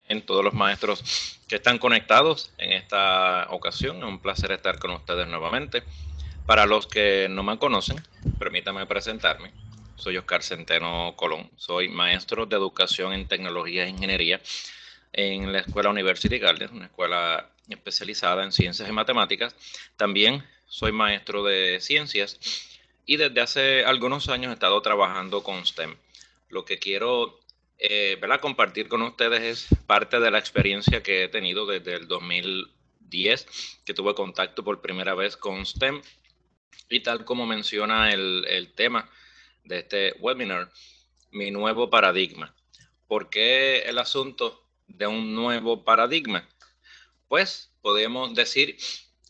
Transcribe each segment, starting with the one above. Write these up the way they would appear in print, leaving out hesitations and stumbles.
en todos los maestros que están conectados en esta ocasión. Es un placer estar con ustedes nuevamente. Para los que no me conocen, permítame presentarme. Soy Oscar Centeno Colón. Soy maestro de educación en tecnología e ingeniería en la Escuela University Garden, una escuela especializada en ciencias y matemáticas. También soy maestro de ciencias y desde hace algunos años he estado trabajando con STEM. Lo que quiero ¿verdad? Compartir con ustedes es parte de la experiencia que he tenido desde el 2010, que tuve contacto por primera vez con STEM, y tal como menciona el tema de este webinar, mi nuevo paradigma. ¿Por qué el asunto de un nuevo paradigma? Pues podemos decir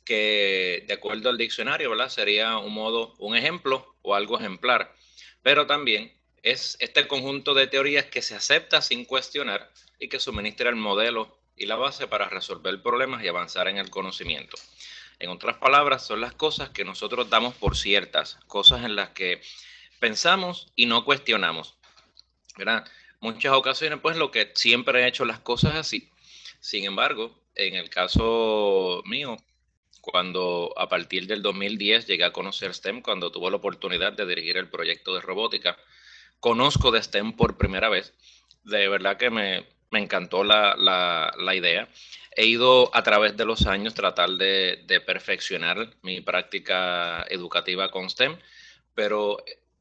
que de acuerdo al diccionario, ¿verdad? Sería un modo, un ejemplo o algo ejemplar, pero también es este conjunto de teorías que se acepta sin cuestionar y que suministra el modelo y la base para resolver problemas y avanzar en el conocimiento. En otras palabras, son las cosas que nosotros damos por ciertas, cosas en las que pensamos y no cuestionamos, ¿verdad? Muchas ocasiones, pues lo que siempre he hecho las cosas así. Sin embargo, en el caso mío, cuando a partir del 2010 llegué a conocer STEM, cuando tuve la oportunidad de dirigir el proyecto de robótica, conozco de STEM por primera vez. De verdad que me encantó la idea. He ido a través de los años tratar de perfeccionar mi práctica educativa con STEM, pero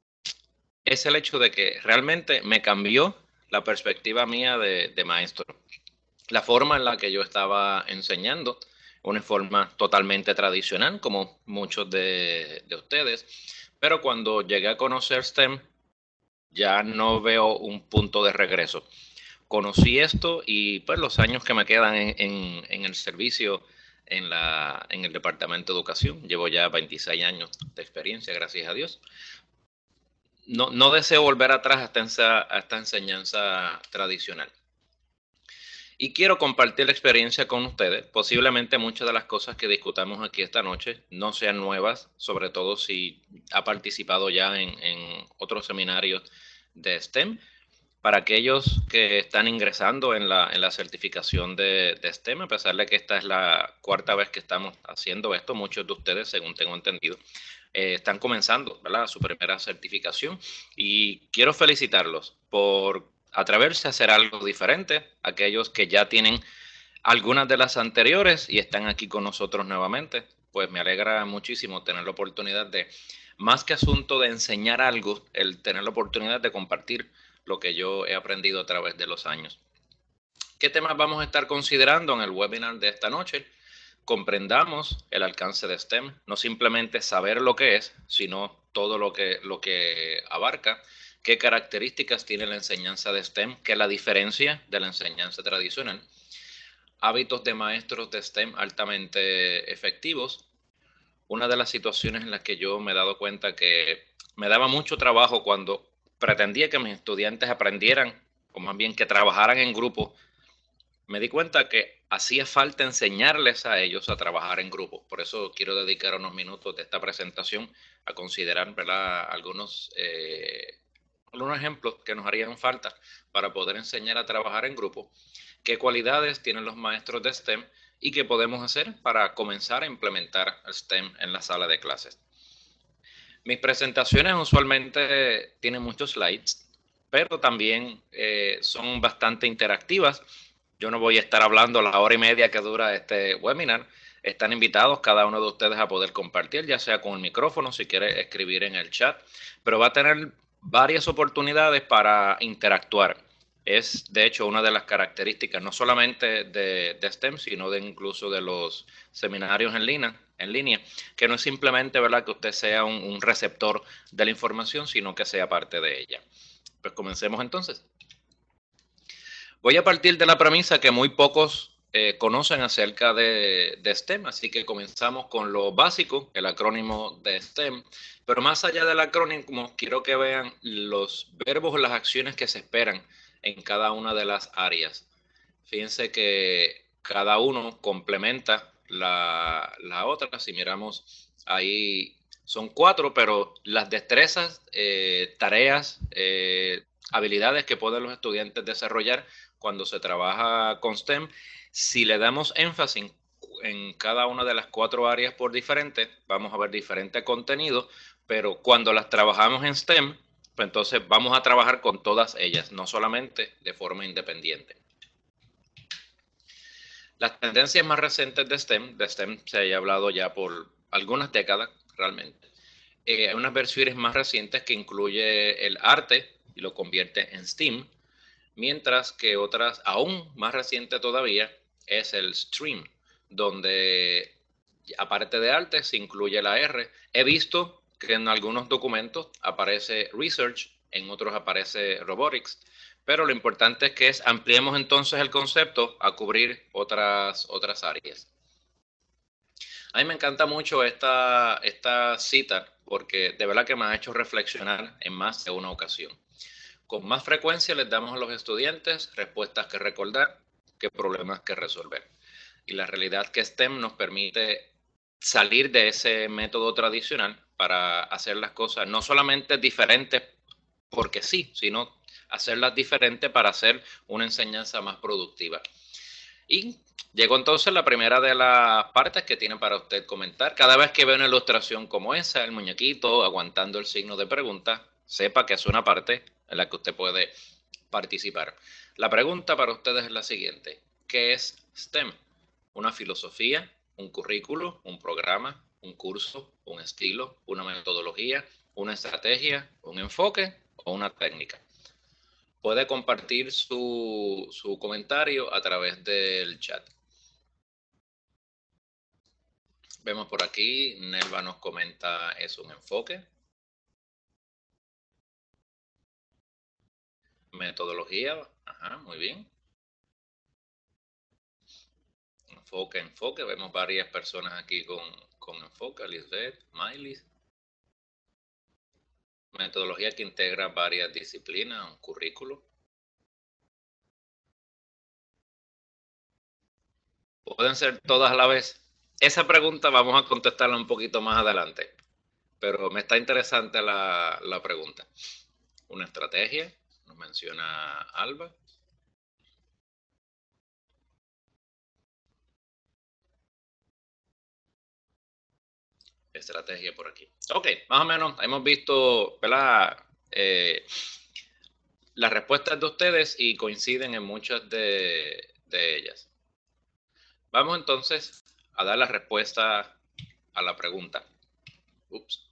es el hecho de que realmente me cambió la perspectiva mía de maestro. La forma en la que yo estaba enseñando, una forma totalmente tradicional, como muchos de ustedes, pero cuando llegué a conocer STEM, ya no veo un punto de regreso. Conocí esto y pues los años que me quedan en el servicio en el Departamento de Educación, llevo ya 26 años de experiencia, gracias a Dios. No deseo volver atrás a esta enseñanza tradicional. Y quiero compartir la experiencia con ustedes. Posiblemente muchas de las cosas que discutamos aquí esta noche no sean nuevas, sobre todo si ha participado ya en otros seminarios de STEM. Para aquellos que están ingresando en la certificación de STEM, a pesar de que esta es la cuarta vez que estamos haciendo esto, muchos de ustedes, según tengo entendido, están comenzando, ¿verdad? Su primera certificación, y quiero felicitarlos por atreverse a hacer algo diferente. Aquellos que ya tienen algunas de las anteriores y están aquí con nosotros nuevamente, pues me alegra muchísimo tener la oportunidad de, más que asunto de enseñar algo, el tener la oportunidad de compartir lo que yo he aprendido a través de los años. ¿Qué temas vamos a estar considerando en el webinar de esta noche? Comprendamos el alcance de STEM, no simplemente saber lo que es, sino todo lo que abarca, qué características tiene la enseñanza de STEM, qué es la diferencia de la enseñanza tradicional, hábitos de maestros de STEM altamente efectivos. Una de las situaciones en las que yo me he dado cuenta que me daba mucho trabajo cuando pretendía que mis estudiantes aprendieran, o más bien que trabajaran en grupo, me di cuenta que hacía falta enseñarles a ellos a trabajar en grupo. Por eso quiero dedicar unos minutos de esta presentación a considerar, ¿verdad?, algunos ejemplos que nos harían falta para poder enseñar a trabajar en grupo, qué cualidades tienen los maestros de STEM y qué podemos hacer para comenzar a implementar el STEM en la sala de clases. Mis presentaciones usualmente tienen muchos slides, pero también son bastante interactivas. Yo no voy a estar hablando la hora y media que dura este webinar. Están invitados cada uno de ustedes a poder compartir, ya sea con el micrófono, si quiere escribir en el chat, pero va a tener varias oportunidades para interactuar. Es, de hecho, una de las características, no solamente de STEM, sino de incluso de los seminarios en línea, que no es simplemente, ¿verdad?, que usted sea un receptor de la información, sino que sea parte de ella. Pues comencemos entonces. Voy a partir de la premisa que muy pocos conocen acerca de STEM, así que comenzamos con lo básico, el acrónimo de STEM. Pero más allá del acrónimo, quiero que vean los verbos o las acciones que se esperan en cada una de las áreas. Fíjense que cada uno complementa la otra. Si miramos ahí, son cuatro, pero las destrezas, tareas, habilidades que pueden los estudiantes desarrollar cuando se trabaja con STEM, si le damos énfasis en cada una de las 4 áreas por diferente, vamos a ver diferente contenido, pero cuando las trabajamos en STEM, pues entonces vamos a trabajar con todas ellas, no solamente de forma independiente. Las tendencias más recientes de STEM se haya hablado ya por algunas décadas realmente. Hay unas versiones más recientes que incluye el arte y lo convierte en STEAM, mientras que otras aún más recientes todavía es el STREAM, donde aparte de arte se incluye la R. He visto que en algunos documentos aparece Research, en otros aparece Robotics, pero lo importante es que ampliemos entonces el concepto a cubrir otras áreas. A mí me encanta mucho esta cita porque de verdad que me ha hecho reflexionar en más de una ocasión. Con más frecuencia les damos a los estudiantes respuestas que recordar que problemas que resolver. Y la realidad que STEM nos permite salir de ese método tradicional para hacer las cosas no solamente diferentes porque sí, sino hacerlas diferentes para hacer una enseñanza más productiva. Y llegó entonces la primera de las partes que tiene para usted comentar. Cada vez que ve una ilustración como esa, el muñequito aguantando el signo de pregunta, sepa que es una parte en la que usted puede participar. La pregunta para ustedes es la siguiente. ¿Qué es STEM? ¿Una filosofía, un currículo, un programa, un curso, un estilo, una metodología, una estrategia, un enfoque o una técnica? Puede compartir su comentario a través del chat. Vemos por aquí, Nelva nos comenta, es un enfoque. Metodología, ajá, muy bien. Enfoque, vemos varias personas aquí con enfoque, Lisbeth, Miley. Metodología que integra varias disciplinas, un currículo. Pueden ser todas a la vez. Esa pregunta vamos a contestarla un poquito más adelante, pero me está interesante la pregunta. Una estrategia, nos menciona Alba. Estrategia por aquí. Ok, más o menos hemos visto, ¿verdad? Las respuestas de ustedes y coinciden en muchas de ellas. Vamos entonces a dar la respuesta a la pregunta. Ups.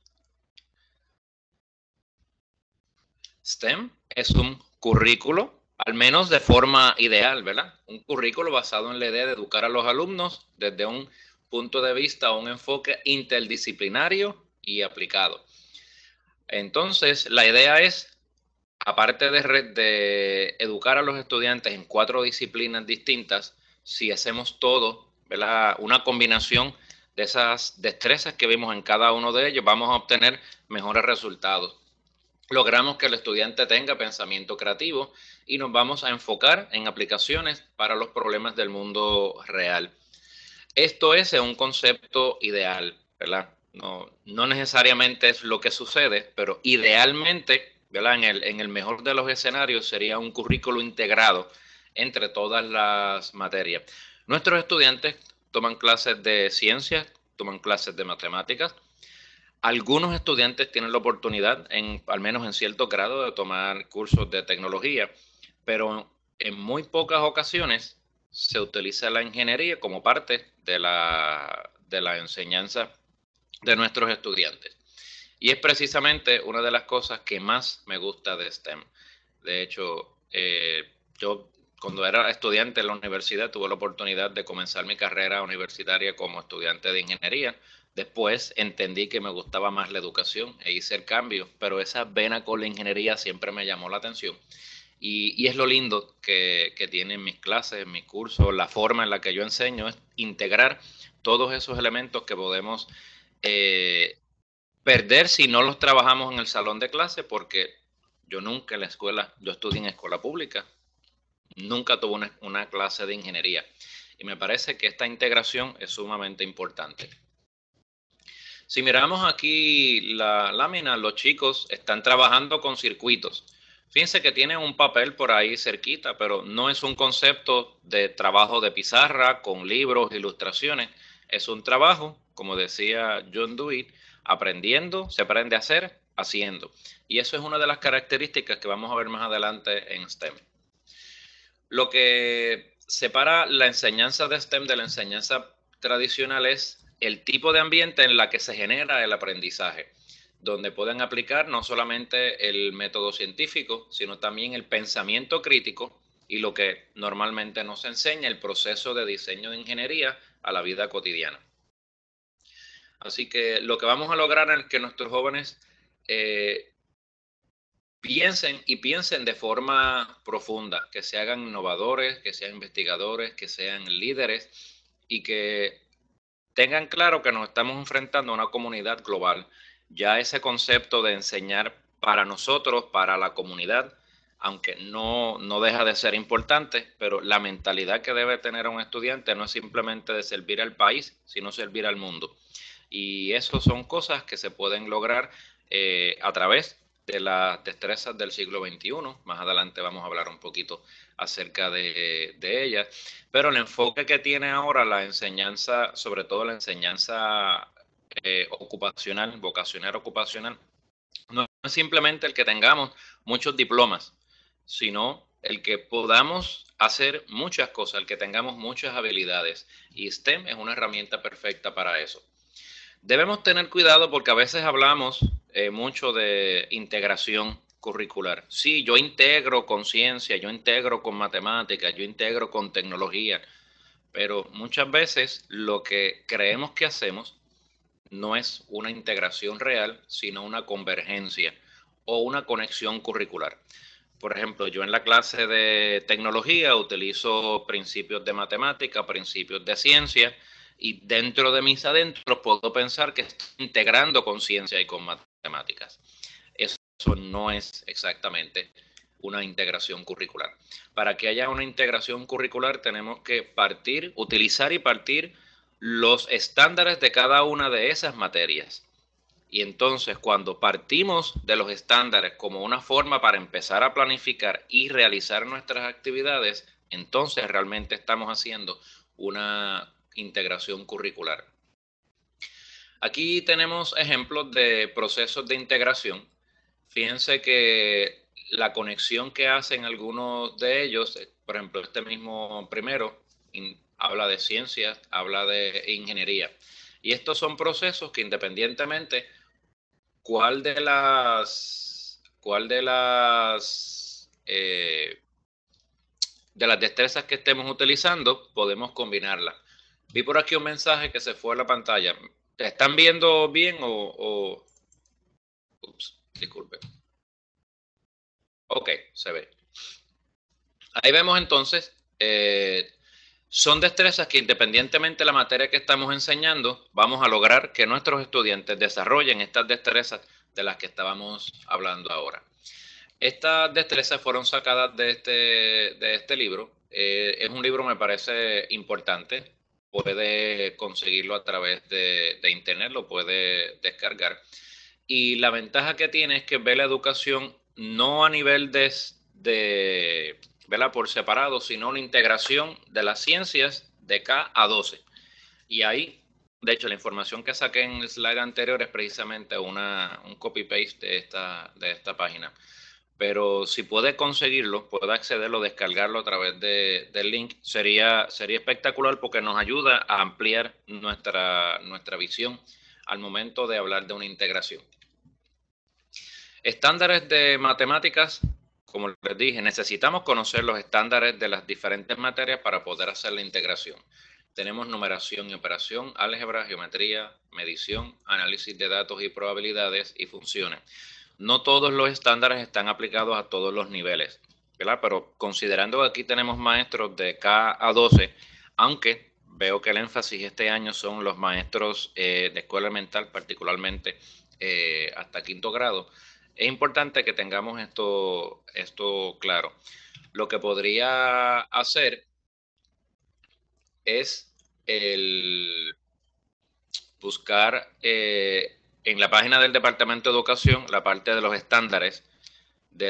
STEM es un currículo, al menos de forma ideal, ¿verdad? Un currículo basado en la idea de educar a los alumnos desde un punto de vista o un enfoque interdisciplinario y aplicado. Entonces, la idea es, aparte de educar a los estudiantes en 4 disciplinas distintas, si hacemos todo, ¿verdad? Una combinación de esas destrezas que vimos en cada uno de ellos, vamos a obtener mejores resultados. Logramos que el estudiante tenga pensamiento creativo y nos vamos a enfocar en aplicaciones para los problemas del mundo real. Esto es un concepto ideal, ¿verdad? No necesariamente es lo que sucede, pero idealmente, ¿verdad? En el mejor de los escenarios sería un currículo integrado entre todas las materias. Nuestros estudiantes toman clases de ciencias, toman clases de matemáticas. Algunos estudiantes tienen la oportunidad, al menos en cierto grado, de tomar cursos de tecnología, pero en muy pocas ocasiones se utiliza la ingeniería como parte de la enseñanza de nuestros estudiantes. Y es precisamente una de las cosas que más me gusta de STEM. De hecho, yo cuando era estudiante en la universidad tuve la oportunidad de comenzar mi carrera universitaria como estudiante de ingeniería. Después entendí que me gustaba más la educación e hice el cambio, pero esa vena con la ingeniería siempre me llamó la atención. Y es lo lindo que tienen mis clases, mis cursos, la forma en la que yo enseño es integrar todos esos elementos que podemos perder si no los trabajamos en el salón de clase, porque yo nunca en la escuela, yo estudié en escuela pública, nunca tuve una clase de ingeniería. Y me parece que esta integración es sumamente importante. Si miramos aquí la lámina, los chicos están trabajando con circuitos. Fíjense que tiene un papel por ahí cerquita, pero no es un concepto de trabajo de pizarra con libros, ilustraciones. Es un trabajo, como decía John Dewey, aprendiendo, se aprende a hacer, haciendo. Y eso es una de las características que vamos a ver más adelante en STEM. Lo que separa la enseñanza de STEM de la enseñanza tradicional es el tipo de ambiente en la que se genera el aprendizaje, donde pueden aplicar no solamente el método científico, sino también el pensamiento crítico y lo que normalmente nos enseña el proceso de diseño de ingeniería a la vida cotidiana. Así que lo que vamos a lograr es que nuestros jóvenes eh, piensen y piensen de forma profunda, que se hagan innovadores, que sean investigadores, que sean líderes y que tengan claro que nos estamos enfrentando a una comunidad global. Ya ese concepto de enseñar para nosotros, para la comunidad, aunque no deja de ser importante, pero la mentalidad que debe tener un estudiante no es simplemente de servir al país, sino servir al mundo. Y eso son cosas que se pueden lograr a través de las destrezas del siglo XXI. Más adelante vamos a hablar un poquito acerca de ellas. Pero el enfoque que tiene ahora la enseñanza, sobre todo la enseñanza ocupacional, vocacional ocupacional, no es simplemente el que tengamos muchos diplomas, sino el que podamos hacer muchas cosas, el que tengamos muchas habilidades. Y STEM es una herramienta perfecta para eso. Debemos tener cuidado porque a veces hablamos mucho de integración curricular. Sí, yo integro con ciencia, yo integro con matemáticas, yo integro con tecnología, pero muchas veces lo que creemos que hacemos no es una integración real, sino una convergencia o una conexión curricular. Por ejemplo, yo en la clase de tecnología utilizo principios de matemática, principios de ciencia, y dentro de mis adentros puedo pensar que estoy integrando con ciencia y con matemáticas. Eso no es exactamente una integración curricular. Para que haya una integración curricular tenemos que partir, utilizar y partir los estándares de cada una de esas materias. Y entonces cuando partimos de los estándares como una forma para empezar a planificar y realizar nuestras actividades, entonces realmente estamos haciendo una integración curricular. Aquí tenemos ejemplos de procesos de integración. Fíjense que la conexión que hacen algunos de ellos, por ejemplo, este mismo primero, habla de ciencias, habla de ingeniería. Y estos son procesos que independientemente cuál de las destrezas que estemos utilizando, podemos combinarlas. Vi por aquí un mensaje que se fue a la pantalla. ¿Te están viendo bien o... Ups, disculpe. Ok, se ve. Ahí vemos entonces, son destrezas que independientemente de la materia que estamos enseñando, vamos a lograr que nuestros estudiantes desarrollen estas destrezas de las que estábamos hablando ahora. Estas destrezas fueron sacadas de este libro. Es un libro, me parece importante. Puede conseguirlo a través de internet, lo puede descargar. Y la ventaja que tiene es que ve la educación no a nivel de verla por separado, sino una integración de las ciencias de K a 12. Y ahí, de hecho, la información que saqué en el slide anterior es precisamente un copy-paste de esta página. Pero si puede conseguirlo, puede accederlo, descargarlo a través del link, sería espectacular porque nos ayuda a ampliar nuestra visión al momento de hablar de una integración. Estándares de matemáticas, como les dije, necesitamos conocer los estándares de las diferentes materias para poder hacer la integración. Tenemos numeración y operación, álgebra, geometría, medición, análisis de datos y probabilidades y funciones. No todos los estándares están aplicados a todos los niveles, ¿verdad? Pero considerando que aquí tenemos maestros de K a 12, aunque veo que el énfasis este año son los maestros de escuela elemental, particularmente hasta quinto grado, es importante que tengamos esto claro. Lo que podría hacer es el buscar en la página del Departamento de Educación la parte de los estándares de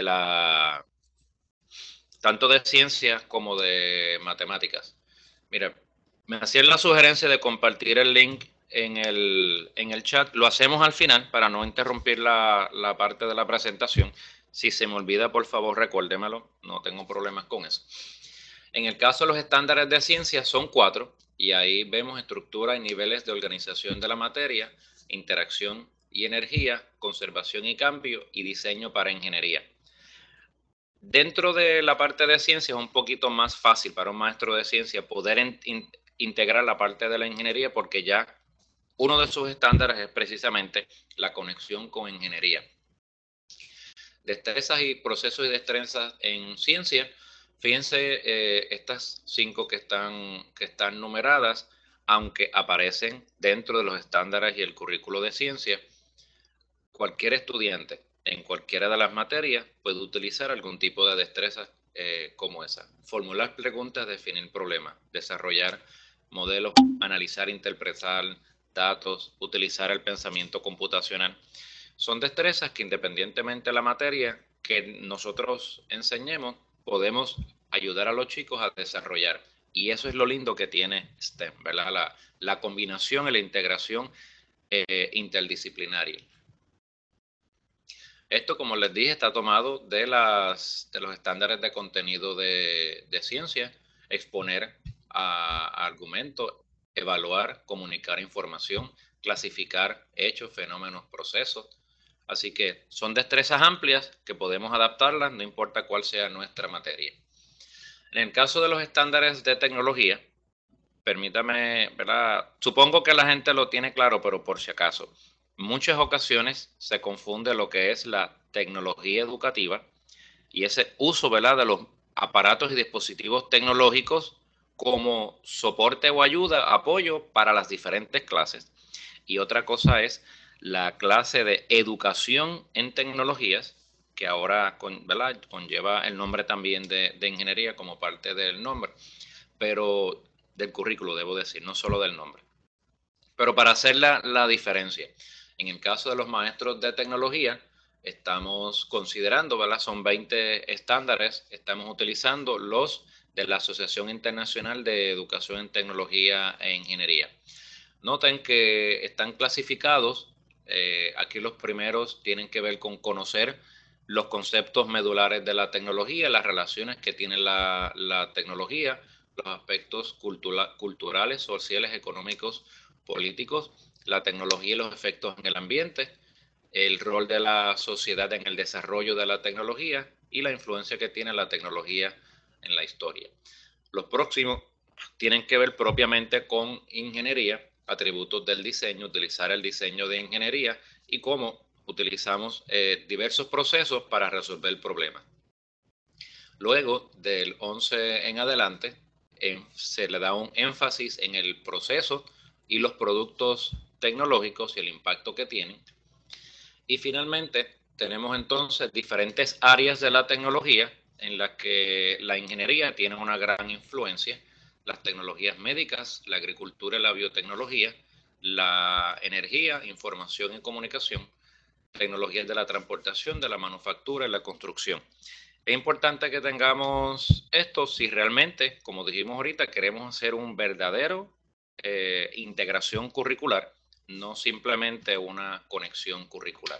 tanto de ciencias como de matemáticas. Mira, me hacían la sugerencia de compartir el link en el chat. Lo hacemos al final para no interrumpir la parte de la presentación. Si se me olvida, por favor, recuérdemelo. No tengo problemas con eso. En el caso de los estándares de ciencia son 4 y ahí vemos estructura y niveles de organización de la materia, interacción y energía, conservación y cambio y diseño para ingeniería. Dentro de la parte de ciencia es un poquito más fácil para un maestro de ciencia poder integrar la parte de la ingeniería porque ya uno de sus estándares es precisamente la conexión con ingeniería. Destrezas y procesos y destrezas en ciencia. Fíjense estas 5 que están numeradas, aunque aparecen dentro de los estándares y el currículo de ciencia, cualquier estudiante en cualquiera de las materias puede utilizar algún tipo de destreza como esa. Formular preguntas, definir problemas, desarrollar modelos, analizar, interpretar datos, utilizar el pensamiento computacional. Son destrezas que independientemente de la materia que nosotros enseñemos, podemos ayudar a los chicos a desarrollar. Y eso es lo lindo que tiene STEM, ¿verdad? La combinación y la integración interdisciplinaria. Esto, como les dije, está tomado de los estándares de contenido de ciencia, exponer a argumentos, evaluar, comunicar información, clasificar hechos, fenómenos, procesos. Así que son destrezas amplias que podemos adaptarlas, no importa cuál sea nuestra materia. En el caso de los estándares de tecnología, permítame, ¿verdad? Supongo que la gente lo tiene claro, pero por si acaso, muchas ocasiones se confunde lo que es la tecnología educativa y ese uso, ¿verdad?, de los aparatos y dispositivos tecnológicos como soporte o ayuda, apoyo para las diferentes clases. Y otra cosa es la clase de educación en tecnologías, que ahora ¿verdad?, conlleva el nombre también de ingeniería como parte del nombre, pero del currículo, debo decir, no solo del nombre. Pero para hacer la diferencia, en el caso de los maestros de tecnología, estamos considerando, ¿verdad? Son 20 estándares, estamos utilizando los de la Asociación Internacional de Educación en Tecnología e Ingeniería. Noten que están clasificados, aquí los primeros tienen que ver con conocer los conceptos medulares de la tecnología, las relaciones que tiene la tecnología, los aspectos culturales, sociales, económicos, políticos, la tecnología y los efectos en el ambiente, el rol de la sociedad en el desarrollo de la tecnología y la influencia que tiene la tecnología en la historia. Los próximos tienen que ver propiamente con ingeniería, atributos del diseño, utilizar el diseño de ingeniería y cómo utilizamos diversos procesos para resolver el problema. Luego, del 11 en adelante, se le da un énfasis en el proceso y los productos tecnológicos y el impacto que tienen. Y finalmente, tenemos entonces diferentes áreas de la tecnología en las que la ingeniería tiene una gran influencia: las tecnologías médicas, la agricultura y la biotecnología, la energía, información y comunicación, tecnologías de la transportación, de la manufactura y la construcción. Es importante que tengamos esto si realmente, como dijimos ahorita, queremos hacer un verdadero integración curricular, no simplemente una conexión curricular.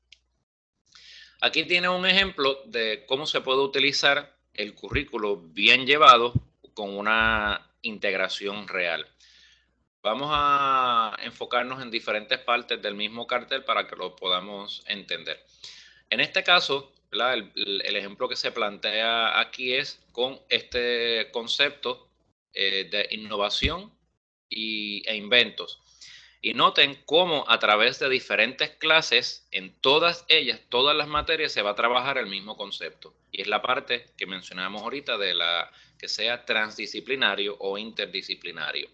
Aquí tiene un ejemplo de cómo se puede utilizar el currículo bien llevado con una integración real. Vamos a enfocarnos en diferentes partes del mismo cartel para que lo podamos entender. En este caso, el ejemplo que se plantea aquí es con este concepto de innovación e inventos. Y noten cómo a través de diferentes clases, en todas ellas, todas las materias, se va a trabajar el mismo concepto. Y es la parte que mencionamos ahorita de que sea transdisciplinario o interdisciplinario.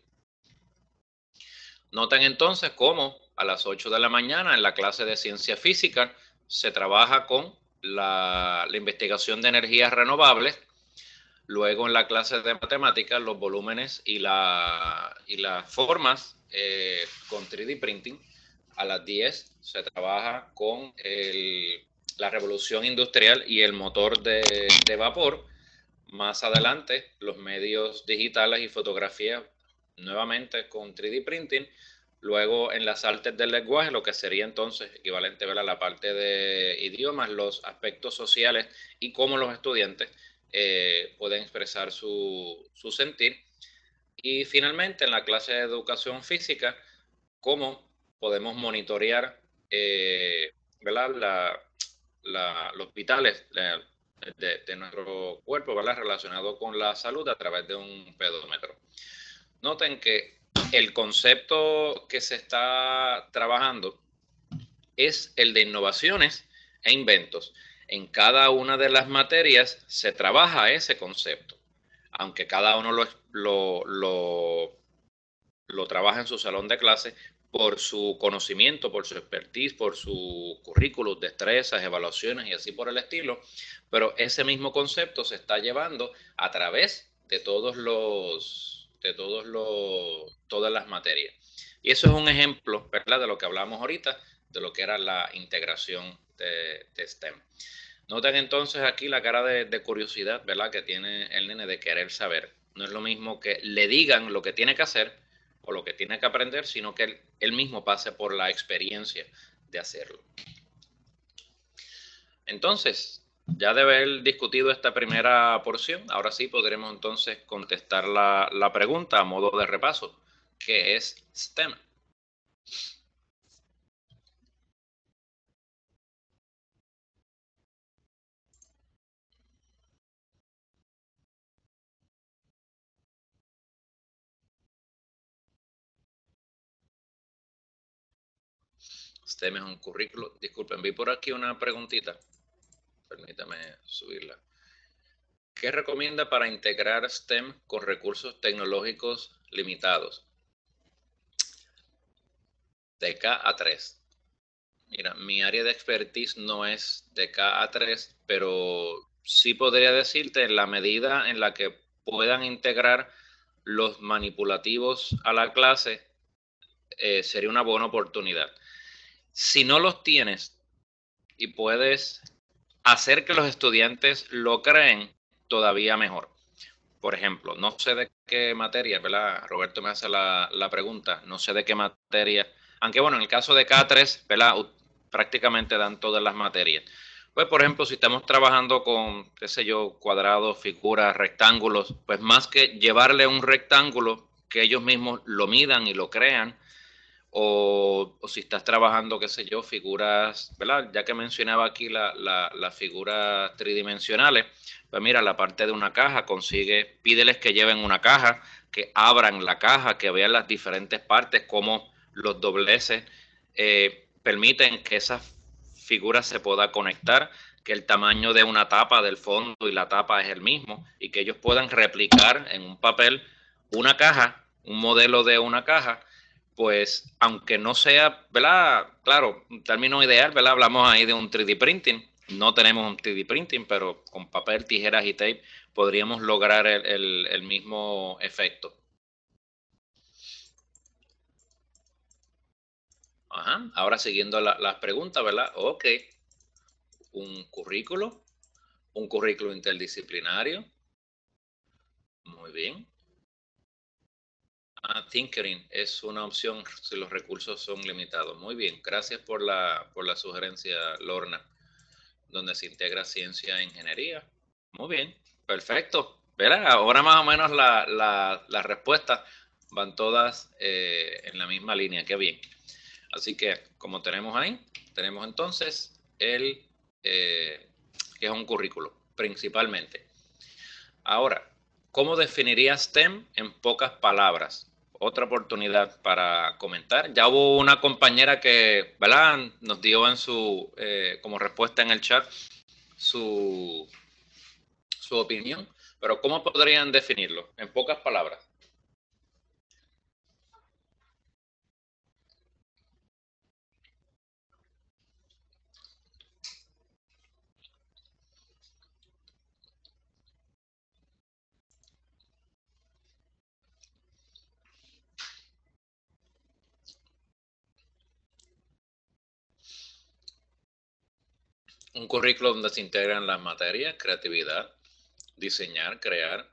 Noten entonces cómo a las 8 de la mañana en la clase de ciencia física se trabaja con la investigación de energías renovables. Luego en la clase de matemáticas, los volúmenes y las formas con 3D printing. A las 10 se trabaja con la revolución industrial y el motor de vapor. Más adelante, los medios digitales y fotografía, nuevamente con 3D printing. Luego, en las artes del lenguaje, lo que sería entonces equivalente, ¿verdad?, a la parte de idiomas, los aspectos sociales y cómo los estudiantes pueden expresar su sentir. Y finalmente, en la clase de educación física, cómo podemos monitorear, ¿verdad?, los vitales de nuestro cuerpo, ¿verdad?, relacionado con la salud a través de un pedómetro. Noten que el concepto que se está trabajando es el de innovaciones e inventos. En cada una de las materias se trabaja ese concepto, aunque cada uno lo trabaja en su salón de clase por su conocimiento, por su expertise, por su currículum, destrezas, evaluaciones y así por el estilo, pero ese mismo concepto se está llevando a través de todas las materias. Y eso es un ejemplo, ¿verdad?, de lo que hablamos ahorita, de lo que era la integración de STEM. Noten entonces aquí la cara de curiosidad, ¿verdad?, que tiene el nene de querer saber. No es lo mismo que le digan lo que tiene que hacer o lo que tiene que aprender, sino que él mismo pase por la experiencia de hacerlo. Entonces, ya de haber discutido esta primera porción, ahora sí podremos entonces contestar la pregunta a modo de repaso, ¿qué es STEM? STEM es un currículo. Disculpen, vi por aquí una preguntita. Permítame subirla. ¿Qué recomienda para integrar STEM con recursos tecnológicos limitados? De K a 3. Mira, mi área de expertise no es de K a 3, pero sí podría decirte en la medida en la que puedan integrar los manipulativos a la clase, sería una buena oportunidad. Si no los tienes y puedes hacer que los estudiantes lo creen, todavía mejor. Por ejemplo, no sé de qué materia, ¿verdad? Roberto me hace la pregunta, no sé de qué materia, aunque bueno, en el caso de K3, ¿verdad?, prácticamente dan todas las materias. Pues, por ejemplo, si estamos trabajando con, qué sé yo, cuadrados, figuras, rectángulos, pues más que llevarle un rectángulo, que ellos mismos lo midan y lo crean, o si estás trabajando, qué sé yo, figuras, ¿verdad? Ya que mencionaba aquí las figuras tridimensionales, pues mira, la parte de una caja, pídeles que lleven una caja, que abran la caja, que vean las diferentes partes, cómo los dobleces permiten que esa figura se pueda conectar, que el tamaño de una tapa del fondo y la tapa es el mismo, y que ellos puedan replicar en un papel una caja, un modelo de una caja, pues aunque no sea, ¿verdad? Claro, un término ideal, ¿verdad? Hablamos ahí de un 3D printing. No tenemos un 3D printing, pero con papel, tijeras y tape podríamos lograr el mismo efecto. Ajá. Ahora siguiendo las preguntas, ¿verdad? Ok. Un currículo interdisciplinario. Muy bien. Tinkering es una opción si los recursos son limitados. Muy bien, gracias por la sugerencia, Lorna, donde se integra ciencia e ingeniería. Muy bien, perfecto. Verá, ahora más o menos las respuestas van todas en la misma línea. Qué bien. Así que, como tenemos ahí, tenemos entonces que es un currículo, principalmente. Ahora, ¿cómo definirías STEM en pocas palabras? Otra oportunidad para comentar. Ya hubo una compañera que, ¿verdad?, nos dio en como respuesta en el chat su, su opinión, pero ¿cómo podrían definirlo en pocas palabras? Un currículo donde se integran las materias, creatividad, diseñar, crear.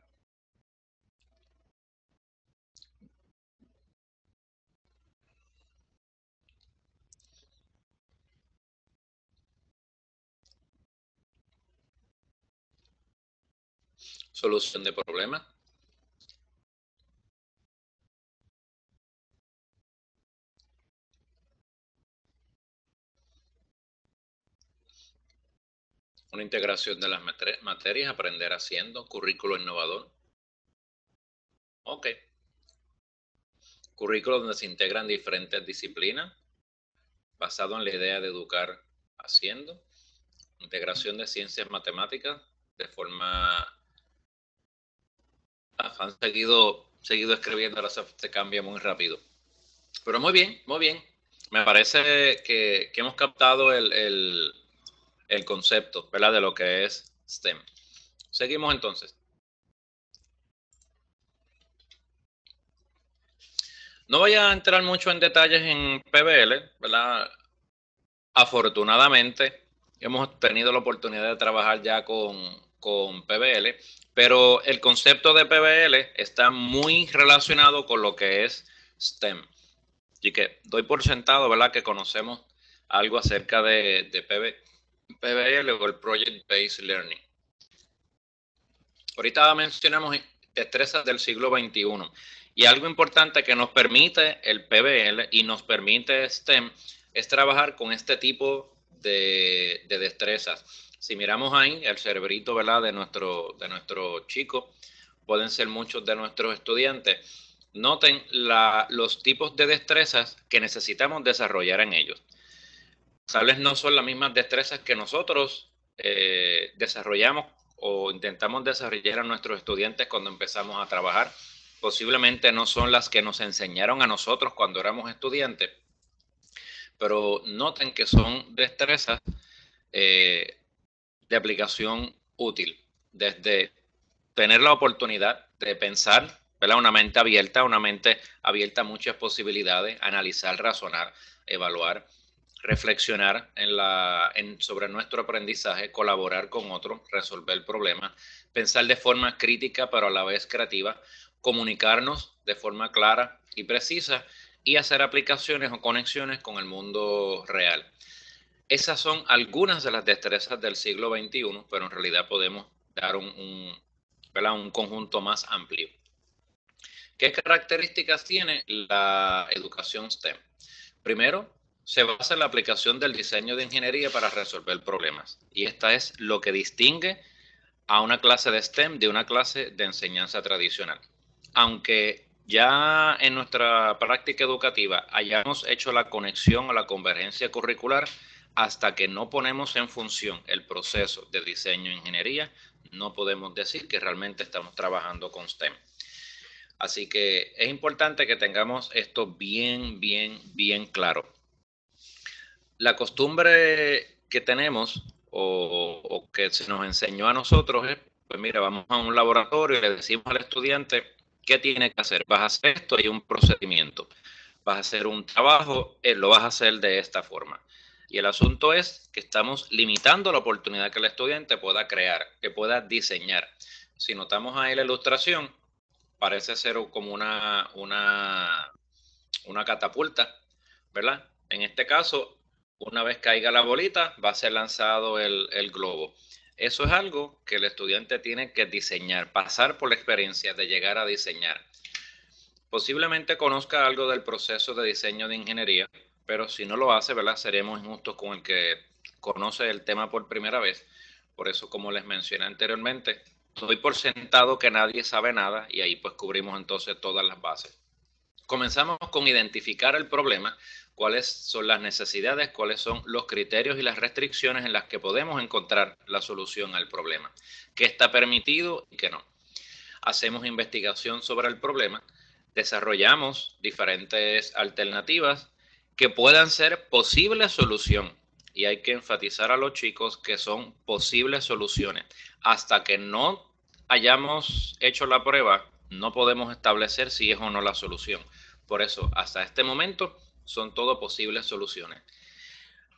Solución de problemas. Una integración de las materias, aprender haciendo, currículo innovador. Ok. Currículo donde se integran diferentes disciplinas, basado en la idea de educar haciendo. Integración de ciencias matemáticas de forma... Han seguido escribiendo, ahora se cambia muy rápido. Pero muy bien, muy bien. Me parece que hemos captado el concepto, ¿verdad? De lo que es STEM. Seguimos entonces. No voy a entrar mucho en detalles en PBL, ¿verdad? Afortunadamente, hemos tenido la oportunidad de trabajar ya con PBL, pero el concepto de PBL está muy relacionado con lo que es STEM. Así que doy por sentado, ¿verdad?, que conocemos algo acerca de PBL o el Project Based Learning. Ahorita mencionamos destrezas del siglo XXI y algo importante que nos permite el PBL y nos permite STEM es trabajar con este tipo de destrezas. Si miramos ahí el cerebrito, ¿verdad?, de nuestro chico, pueden ser muchos de nuestros estudiantes. Noten los tipos de destrezas que necesitamos desarrollar en ellos. Tal vez no son las mismas destrezas que nosotros desarrollamos o intentamos desarrollar a nuestros estudiantes cuando empezamos a trabajar. Posiblemente no son las que nos enseñaron a nosotros cuando éramos estudiantes, pero noten que son destrezas de aplicación útil, desde tener la oportunidad de pensar, ¿verdad? Una mente abierta a muchas posibilidades, analizar, razonar, evaluar, reflexionar sobre nuestro aprendizaje, colaborar con otros, resolver problemas, pensar de forma crítica pero a la vez creativa, comunicarnos de forma clara y precisa y hacer aplicaciones o conexiones con el mundo real. Esas son algunas de las destrezas del siglo XXI, pero en realidad podemos dar un conjunto más amplio. ¿Qué características tiene la educación STEM? Primero, se basa en la aplicación del diseño de ingeniería para resolver problemas. Y esta es lo que distingue a una clase de STEM de una clase de enseñanza tradicional. Aunque ya en nuestra práctica educativa hayamos hecho la conexión o la convergencia curricular, hasta que no ponemos en función el proceso de diseño e ingeniería, no podemos decir que realmente estamos trabajando con STEM. Así que es importante que tengamos esto bien claro. La costumbre que tenemos o que se nos enseñó a nosotros es, pues mira, vamos a un laboratorio y le decimos al estudiante qué tiene que hacer. Vas a hacer esto y un procedimiento. Vas a hacer un trabajo, lo vas a hacer de esta forma. Y el asunto es que estamos limitando la oportunidad que el estudiante pueda crear, que pueda diseñar. Si notamos ahí la ilustración, parece ser como una catapulta, ¿verdad? En este caso, una vez caiga la bolita, va a ser lanzado el globo. Eso es algo que el estudiante tiene que diseñar, pasar por la experiencia de llegar a diseñar. Posiblemente conozca algo del proceso de diseño de ingeniería, pero si no lo hace, ¿verdad? Seremos injustos con el que conoce el tema por primera vez. Por eso, como les mencioné anteriormente, doy por sentado que nadie sabe nada y ahí pues cubrimos entonces todas las bases. Comenzamos con identificar el problema, cuáles son las necesidades, cuáles son los criterios y las restricciones en las que podemos encontrar la solución al problema, qué está permitido y qué no. Hacemos investigación sobre el problema, desarrollamos diferentes alternativas que puedan ser posible solución. Y hay que enfatizar a los chicos que son posibles soluciones. Hasta que no hayamos hecho la prueba, no podemos establecer si es o no la solución. Por eso, hasta este momento, son todo posibles soluciones.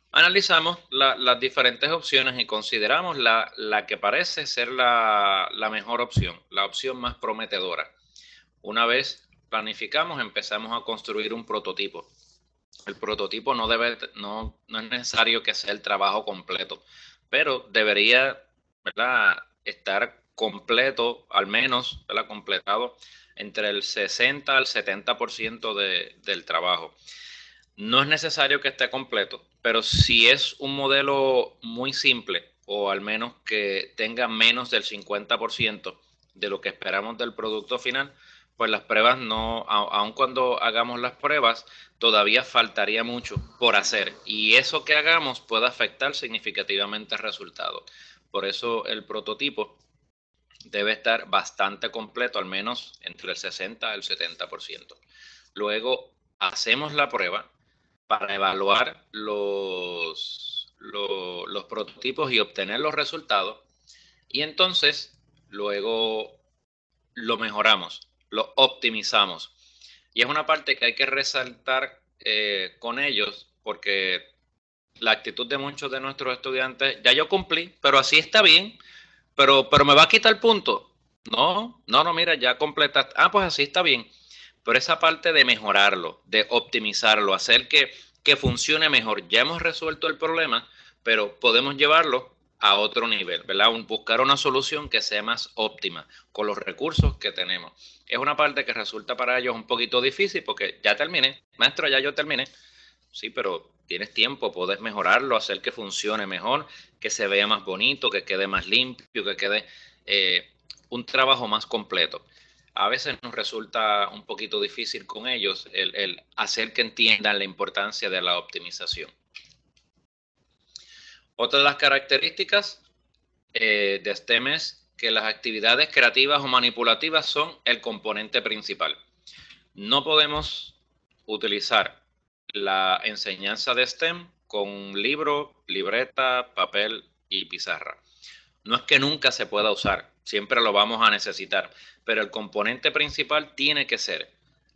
Analizamos las diferentes opciones y consideramos la que parece ser la mejor opción, la opción más prometedora. Una vez planificamos, empezamos a construir un prototipo. El prototipo no es necesario que sea el trabajo completo, pero debería, ¿verdad?, estar completo, al menos, ¿verdad?, completado entre el 60 al 70% del trabajo. No es necesario que esté completo, pero si es un modelo muy simple o al menos que tenga menos del 50% de lo que esperamos del producto final, pues las pruebas no, aun cuando hagamos las pruebas, todavía faltaría mucho por hacer y eso que hagamos puede afectar significativamente el resultado. Por eso el prototipo debe estar bastante completo, al menos entre el 60 y el 70%. Luego hacemos la prueba para evaluar los prototipos y obtener los resultados. Y entonces, luego lo mejoramos, lo optimizamos. Y es una parte que hay que resaltar con ellos, porque la actitud de muchos de nuestros estudiantes, ya yo cumplí, pero así está bien, pero me va a quitar el punto. No, mira, ya completaste. Ah, pues así está bien. Pero esa parte de mejorarlo, de optimizarlo, hacer que funcione mejor. Ya hemos resuelto el problema, pero podemos llevarlo a otro nivel, ¿verdad? Buscar una solución que sea más óptima con los recursos que tenemos. Es una parte que resulta para ellos un poquito difícil porque ya terminé, maestro, ya yo terminé. Sí, pero tienes tiempo, puedes mejorarlo, hacer que funcione mejor, que se vea más bonito, que quede más limpio, que quede un trabajo más completo. A veces nos resulta un poquito difícil con ellos el hacer que entiendan la importancia de la optimización. Otra de las características de STEM es que las actividades creativas o manipulativas son el componente principal. No podemos utilizar la enseñanza de STEM con libro, libreta, papel y pizarra. No es que nunca se pueda usar, siempre lo vamos a necesitar, pero el componente principal tiene que ser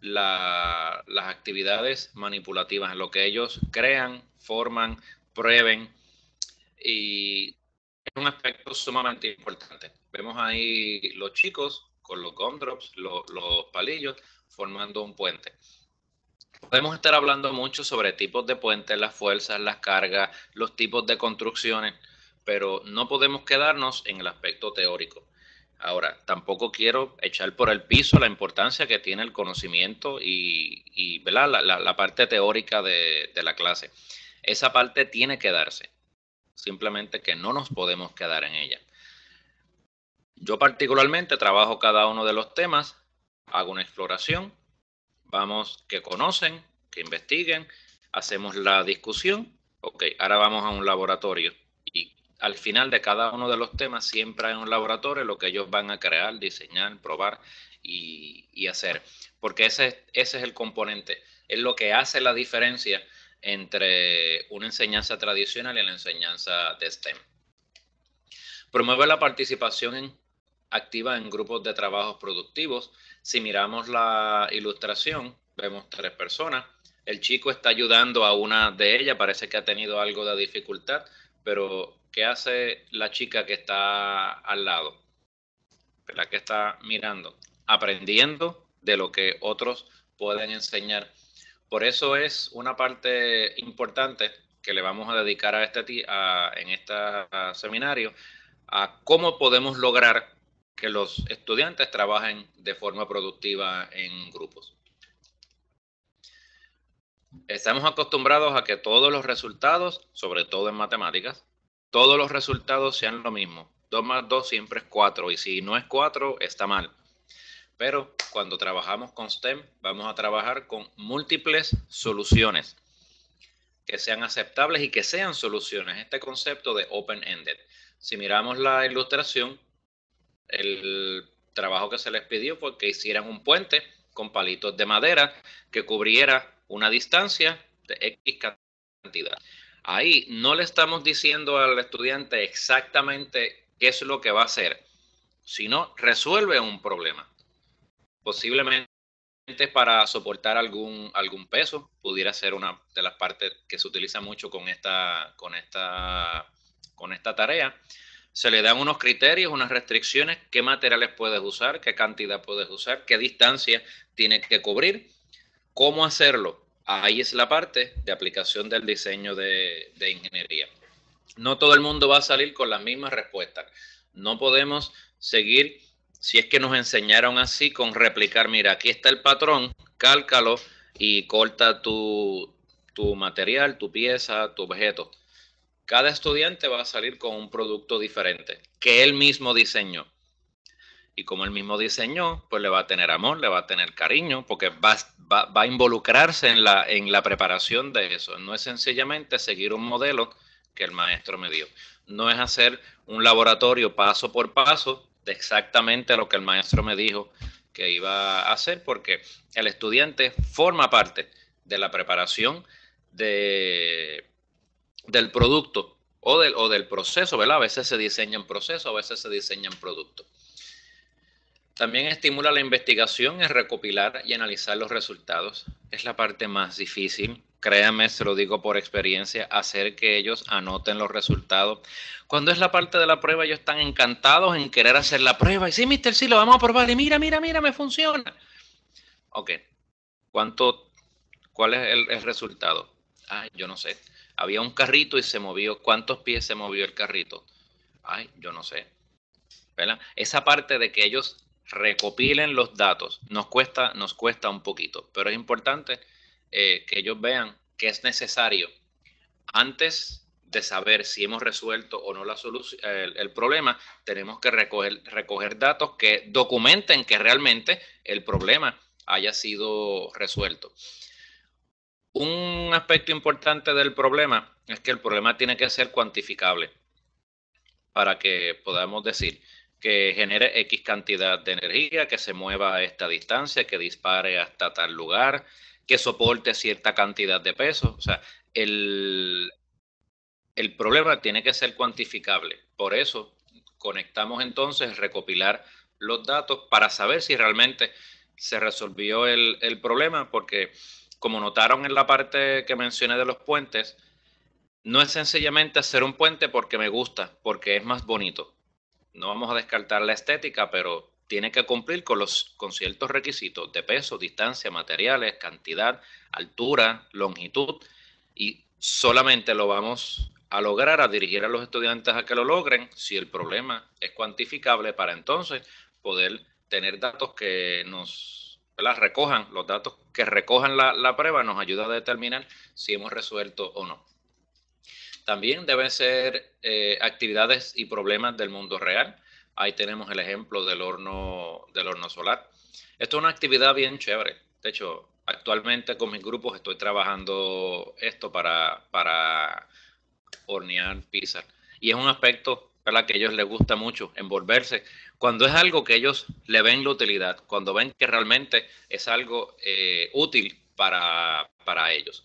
las actividades manipulativas, en lo que ellos crean, forman, prueben, y es un aspecto sumamente importante. Vemos ahí los chicos con los gumdrops, los palillos, formando un puente. Podemos estar hablando mucho sobre tipos de puentes, las fuerzas, las cargas, los tipos de construcciones, pero no podemos quedarnos en el aspecto teórico. Ahora, tampoco quiero echar por el piso la importancia que tiene el conocimiento y ¿verdad?, la parte teórica de la clase. Esa parte tiene que darse, simplemente que no nos podemos quedar en ella. Yo particularmente trabajo cada uno de los temas, hago una exploración, vamos que conocen, que investiguen, hacemos la discusión, ok, ahora vamos a un laboratorio y al final de cada uno de los temas siempre hay un laboratorio lo que ellos van a crear, diseñar, probar y hacer, porque ese es el componente, es lo que hace la diferencia entre una enseñanza tradicional y la enseñanza de STEM. Promueve la participación activa en grupos de trabajos productivos. Si miramos la ilustración, vemos 3 personas. El chico está ayudando a una de ellas, parece que ha tenido algo de dificultad, pero ¿qué hace la chica que está al lado? La que está mirando, aprendiendo de lo que otros pueden enseñar. Por eso es una parte importante que le vamos a dedicar en este seminario, a cómo podemos lograr que los estudiantes trabajen de forma productiva en grupos. Estamos acostumbrados a que todos los resultados, sobre todo en matemáticas, todos los resultados sean lo mismo. 2 más 2 siempre es 4 y si no es 4 está mal. Pero cuando trabajamos con STEM vamos a trabajar con múltiples soluciones que sean aceptables y que sean soluciones. Este concepto de open-ended. Si miramos la ilustración, el trabajo que se les pidió fue que hicieran un puente con palitos de madera que cubriera una distancia de X cantidad. Ahí no le estamos diciendo al estudiante exactamente qué es lo que va a hacer, sino resuelve un problema. Posiblemente para soportar algún peso, pudiera ser una de las partes que se utiliza mucho con esta tarea. Se le dan unos criterios, unas restricciones, qué materiales puedes usar, qué cantidad puedes usar, qué distancia tienes que cubrir, cómo hacerlo. Ahí es la parte de aplicación del diseño de ingeniería. No todo el mundo va a salir con las mismas respuestas. No podemos seguir, si es que nos enseñaron así, con replicar, mira, aquí está el patrón, cálcalo y corta tu material, tu pieza, tu objeto. Cada estudiante va a salir con un producto diferente que él mismo diseñó. Y como él mismo diseñó, pues le va a tener amor, le va a tener cariño, porque va a involucrarse en la preparación de eso. No es sencillamente seguir un modelo que el maestro me dio. No es hacer un laboratorio paso por paso de exactamente lo que el maestro me dijo que iba a hacer, porque el estudiante forma parte de la preparación del producto o del proceso, ¿verdad? A veces se diseñan procesos, a veces se diseñan productos. También estimula la investigación, es recopilar y analizar los resultados. Es la parte más difícil. Créanme, se lo digo por experiencia, hacer que ellos anoten los resultados. Cuando es la parte de la prueba, ellos están encantados en querer hacer la prueba. Y sí, mister, sí, lo vamos a probar. Y mira, me funciona. Ok. ¿Cuál es el resultado? Ay, yo no sé. Había un carrito y se movió. ¿Cuántos pies se movió el carrito? Ay, yo no sé. ¿Verdad? Esa parte de que ellos recopilen los datos nos cuesta un poquito, pero es importante que ellos vean que es necesario antes de saber si hemos resuelto o no la solución, el problema, tenemos que recoger datos que documenten que realmente el problema haya sido resuelto. Un aspecto importante del problema es que el problema tiene que ser cuantificable para que podamos decir que genere X cantidad de energía, que se mueva a esta distancia, que dispare hasta tal lugar, que soporte cierta cantidad de peso. O sea, el problema tiene que ser cuantificable. Por eso conectamos entonces recopilar los datos para saber si realmente se resolvió el problema, porque como notaron en la parte que mencioné de los puentes, no es sencillamente hacer un puente porque me gusta, porque es más bonito. No vamos a descartar la estética, pero tiene que cumplir con ciertos requisitos de peso, distancia, materiales, cantidad, altura, longitud, y solamente lo vamos a lograr, a dirigir a los estudiantes a que lo logren si el problema es cuantificable, para entonces poder tener datos que nos recojan, los datos que recojan la prueba nos ayuda a determinar si hemos resuelto o no. También deben ser actividades y problemas del mundo real. Ahí tenemos el ejemplo del horno solar. Esto es una actividad bien chévere. De hecho, actualmente con mis grupos estoy trabajando esto para hornear pizza. Y es un aspecto, ¿verdad?, que a ellos les gusta mucho, envolverse. Cuando es algo que ellos le ven la utilidad, cuando ven que realmente es algo útil para ellos.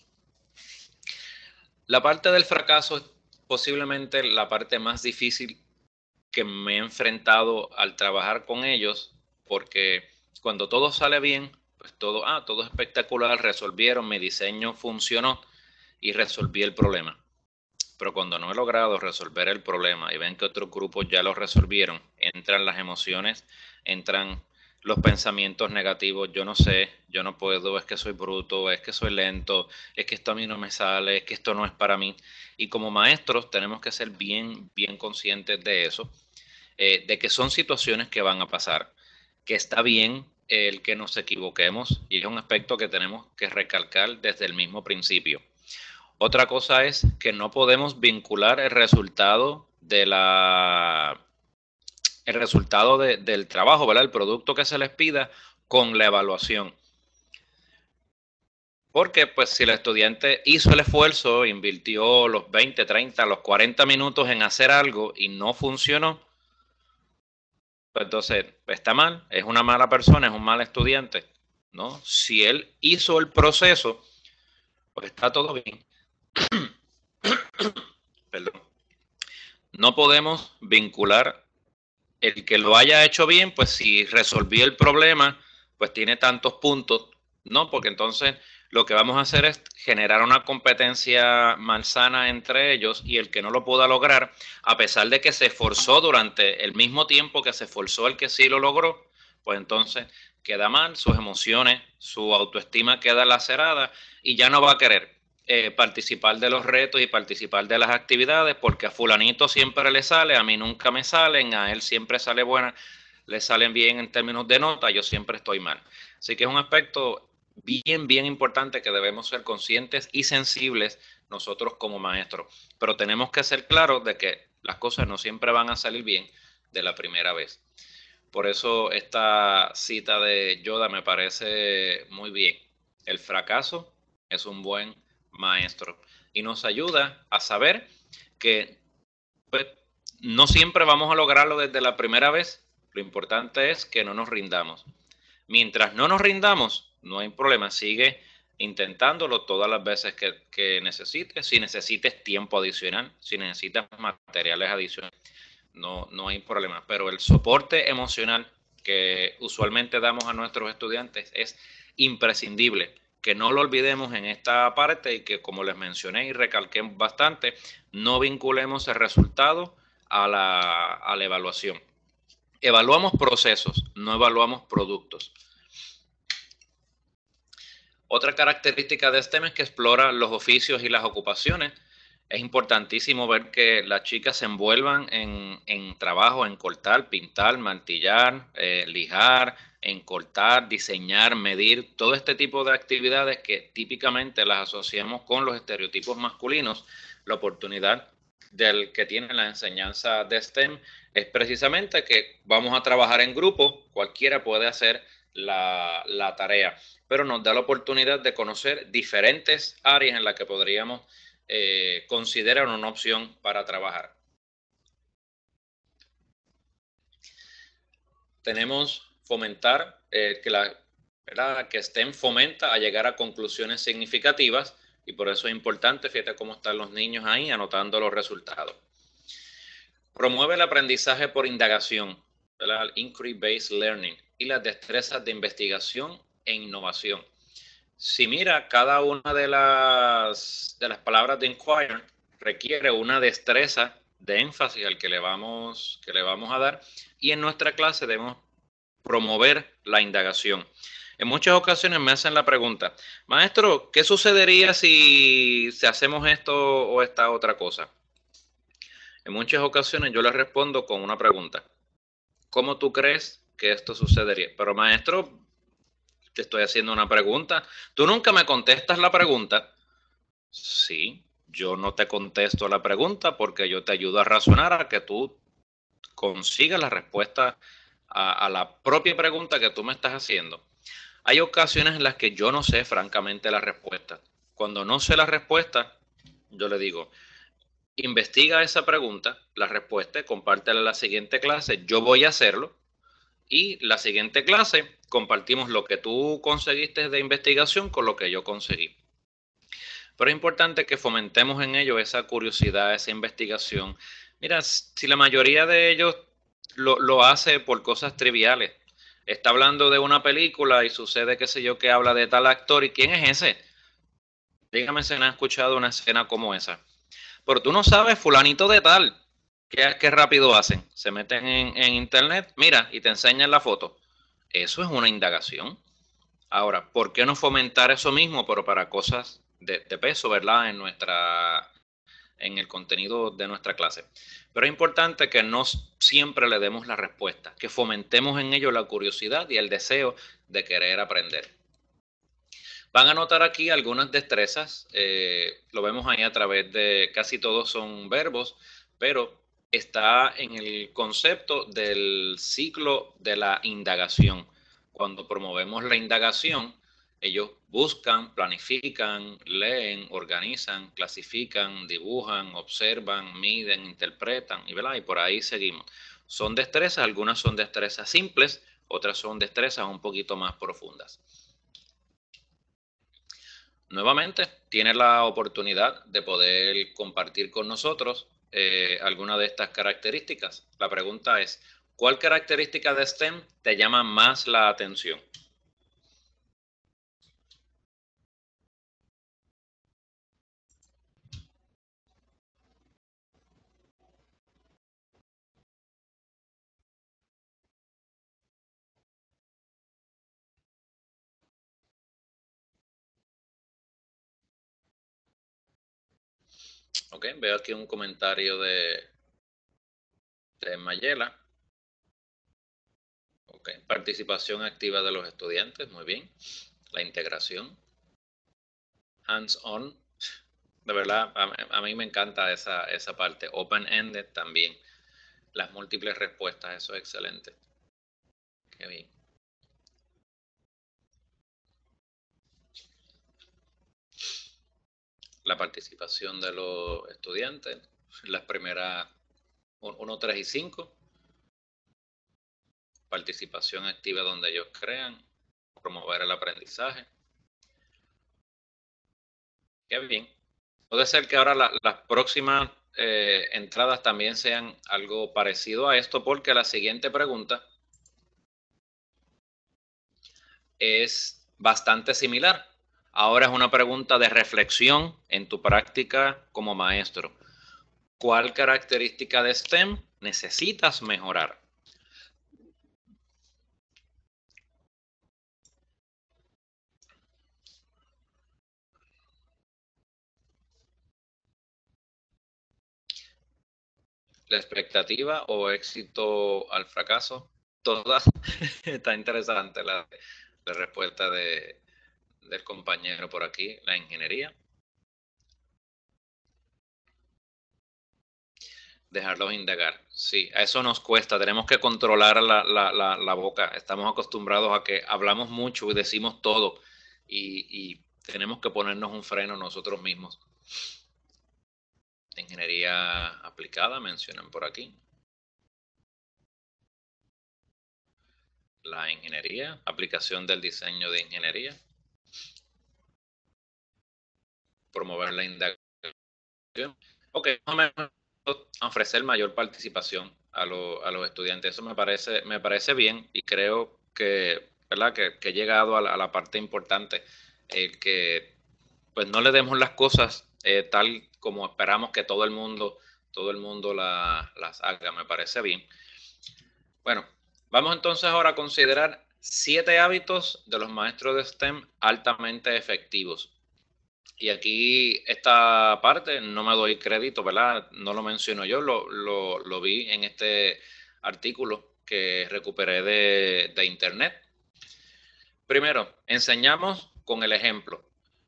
La parte del fracaso es posiblemente la parte más difícil que me he enfrentado al trabajar con ellos, porque cuando todo sale bien, pues todo es espectacular, resolvieron, mi diseño funcionó y resolví el problema. Pero cuando no he logrado resolver el problema y ven que otros grupos ya lo resolvieron, entran las emociones, entran los pensamientos negativos, yo no sé, yo no puedo, es que soy bruto, es que soy lento, es que esto a mí no me sale, es que esto no es para mí. Y como maestros tenemos que ser bien conscientes de eso, de que son situaciones que van a pasar, que está bien el que nos equivoquemos, y es un aspecto que tenemos que recalcar desde el mismo principio. Otra cosa es que no podemos vincular el resultado del trabajo, ¿verdad?, el producto que se les pida, con la evaluación. Porque pues si el estudiante hizo el esfuerzo, invirtió los 20, 30, los 40 minutos en hacer algo y no funcionó, pues entonces está mal, es una mala persona, es un mal estudiante, ¿no? Si él hizo el proceso, pues está todo bien. Perdón. No podemos vincular el que lo haya hecho bien, pues si resolvió el problema, pues tiene tantos puntos, no, porque entonces lo que vamos a hacer es generar una competencia malsana entre ellos y el que no lo pueda lograr, a pesar de que se esforzó durante el mismo tiempo que se esforzó el que sí lo logró, pues entonces queda mal, sus emociones, su autoestima queda lacerada y ya no va a querer participar de los retos y participar de las actividades porque a fulanito siempre le sale, a mí nunca me salen, a él siempre sale buena, le salen bien en términos de nota, yo siempre estoy mal. Así que es un aspecto bien importante que debemos ser conscientes y sensibles nosotros como maestros. Pero tenemos que ser claros de que las cosas no siempre van a salir bien de la primera vez. Por eso esta cita de Yoda me parece muy bien. El fracaso es un buen maestro y nos ayuda a saber que pues, no siempre vamos a lograrlo desde la primera vez. Lo importante es que no nos rindamos. Mientras no nos rindamos, no hay problema. Sigue intentándolo todas las veces que necesites. Si necesites tiempo adicional, si necesitas materiales adicionales, no hay problema. Pero el soporte emocional que usualmente damos a nuestros estudiantes es imprescindible. Que no lo olvidemos en esta parte y que, como les mencioné y recalqué bastante, no vinculemos el resultado a la evaluación. Evaluamos procesos, no evaluamos productos. Otra característica de STEM es que explora los oficios y las ocupaciones. Es importantísimo ver que las chicas se envuelvan en trabajo, en cortar, pintar, martillar, lijar, en cortar, diseñar, medir, todo este tipo de actividades que típicamente las asociamos con los estereotipos masculinos. La oportunidad del que tiene la enseñanza de STEM es precisamente que vamos a trabajar en grupo, cualquiera puede hacer la tarea, pero nos da la oportunidad de conocer diferentes áreas en las que podríamos considerar una opción para trabajar. Tenemos fomentar que STEM fomenta a llegar a conclusiones significativas y por eso es importante, fíjate cómo están los niños ahí anotando los resultados. Promueve el aprendizaje por indagación, ¿verdad? Inquiry-based learning y las destrezas de investigación e innovación. Si mira, cada una de las palabras de inquire requiere una destreza de énfasis al que le vamos a dar y en nuestra clase debemos promover la indagación. En muchas ocasiones me hacen la pregunta, maestro, ¿qué sucedería si hacemos esto o esta otra cosa? En muchas ocasiones yo les respondo con una pregunta. ¿Cómo tú crees que esto sucedería? Pero maestro, te estoy haciendo una pregunta. ¿Tú nunca me contestas la pregunta? Sí, yo no te contesto la pregunta porque yo te ayudo a razonar a que tú consigas la respuesta a la propia pregunta que tú me estás haciendo. Hay ocasiones en las que yo no sé francamente la respuesta. Cuando no sé la respuesta, yo le digo, investiga esa pregunta, la respuesta, compártela en la siguiente clase, yo voy a hacerlo y la siguiente clase compartimos lo que tú conseguiste de investigación con lo que yo conseguí. Pero es importante que fomentemos en ellos esa curiosidad, esa investigación. Mira, si la mayoría de ellos lo hace por cosas triviales, está hablando de una película y sucede, qué sé yo, que habla de tal actor y ¿quién es ese? Dígame si no has escuchado una escena como esa. Pero tú no sabes, fulanito de tal. ¿Qué rápido hacen? Se meten en internet, mira, y te enseñan la foto. Eso es una indagación. Ahora, ¿por qué no fomentar eso mismo, pero para cosas de peso, ¿verdad? En el contenido de nuestra clase. Pero es importante que no siempre le demos la respuesta, que fomentemos en ello la curiosidad y el deseo de querer aprender. Van a notar aquí algunas destrezas, lo vemos ahí a través de, casi todos son verbos, pero está en el concepto del ciclo de la indagación. Cuando promovemos la indagación, ellos buscan, planifican, leen, organizan, clasifican, dibujan, observan, miden, interpretan y por ahí seguimos. Son destrezas, algunas son destrezas simples, otras son destrezas un poquito más profundas. Nuevamente, tiene la oportunidad de poder compartir con nosotros alguna de estas características. La pregunta es, ¿cuál característica de STEM te llama más la atención? Ok, veo aquí un comentario de Mayela. Ok, participación activa de los estudiantes, muy bien. La integración. Hands-on. De verdad, a mí me encanta esa parte. Open-ended también. Las múltiples respuestas, eso es excelente. Qué bien. La participación de los estudiantes, las primeras 1, 3 y 5. Participación activa donde ellos crean. Promover el aprendizaje. Qué bien. Puede ser que ahora las próximas entradas también sean algo parecido a esto, porque la siguiente pregunta es bastante similar. Ahora es una pregunta de reflexión en tu práctica como maestro. ¿Cuál característica de STEM necesitas mejorar? ¿La expectativa o éxito al fracaso? Todas. Está interesante la respuesta del compañero por aquí, la ingeniería. Dejarlos indagar. Sí, a eso nos cuesta. Tenemos que controlar la boca. Estamos acostumbrados a que hablamos mucho y decimos todo. Y tenemos que ponernos un freno nosotros mismos. Ingeniería aplicada, mencionan por aquí. La ingeniería, aplicación del diseño de ingeniería. Promover la indagación. Ok, más o menos ofrecer mayor participación a los estudiantes. Eso me parece bien y creo que, ¿verdad? Que he llegado a la parte importante, que pues no le demos las cosas tal como esperamos que todo el mundo las haga. Me parece bien. Bueno, vamos entonces ahora a considerar 7 hábitos de los maestros de STEM altamente efectivos. Y aquí esta parte no me doy crédito, ¿verdad? No lo menciono yo, lo vi en este artículo que recuperé de internet. Primero, enseñamos con el ejemplo.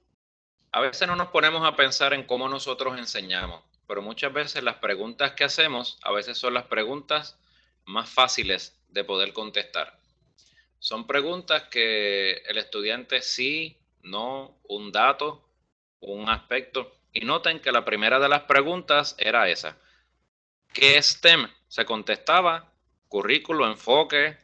A veces no nos ponemos a pensar en cómo nosotros enseñamos, pero muchas veces las preguntas que hacemos a veces son las preguntas más fáciles de poder contestar. Son preguntas que el estudiante sí, no, un dato, un aspecto. Y noten que la primera de las preguntas era esa. ¿Qué es STEM? Se contestaba currículo, enfoque,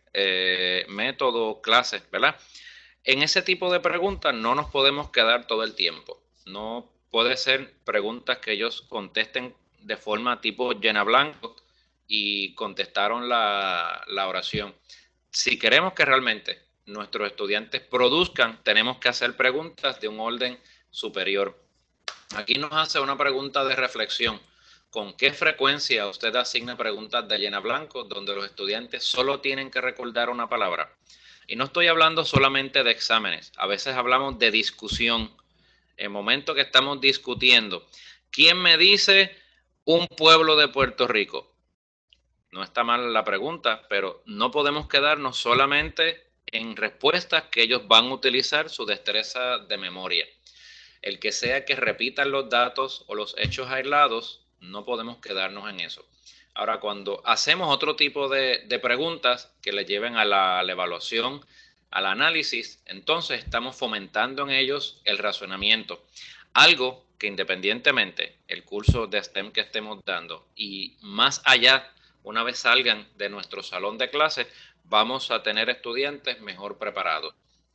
método, clase, ¿verdad? En ese tipo de preguntas no nos podemos quedar todo el tiempo. No puede ser preguntas que ellos contesten de forma tipo llena blanco y contestaron la oración. Si queremos que realmente nuestros estudiantes produzcan, tenemos que hacer preguntas de un orden superior. Aquí nos hace una pregunta de reflexión. ¿Con qué frecuencia usted asigna preguntas de llena blanco donde los estudiantes solo tienen que recordar una palabra? Y no estoy hablando solamente de exámenes, a veces hablamos de discusión. En el momento que estamos discutiendo, ¿quién me dice un pueblo de Puerto Rico? No está mal la pregunta, pero no podemos quedarnos solamente en respuestas que ellos van a utilizar su destreza de memoria. El que sea que repitan los datos o los hechos aislados, no podemos quedarnos en eso. Ahora, cuando hacemos otro tipo de preguntas que le lleven a la evaluación, al análisis, entonces estamos fomentando en ellos el razonamiento. Algo que independientemente el curso de STEM que estemos dando y más allá, una vez salgan de nuestro salón de clases, vamos a tener estudiantes mejor preparados.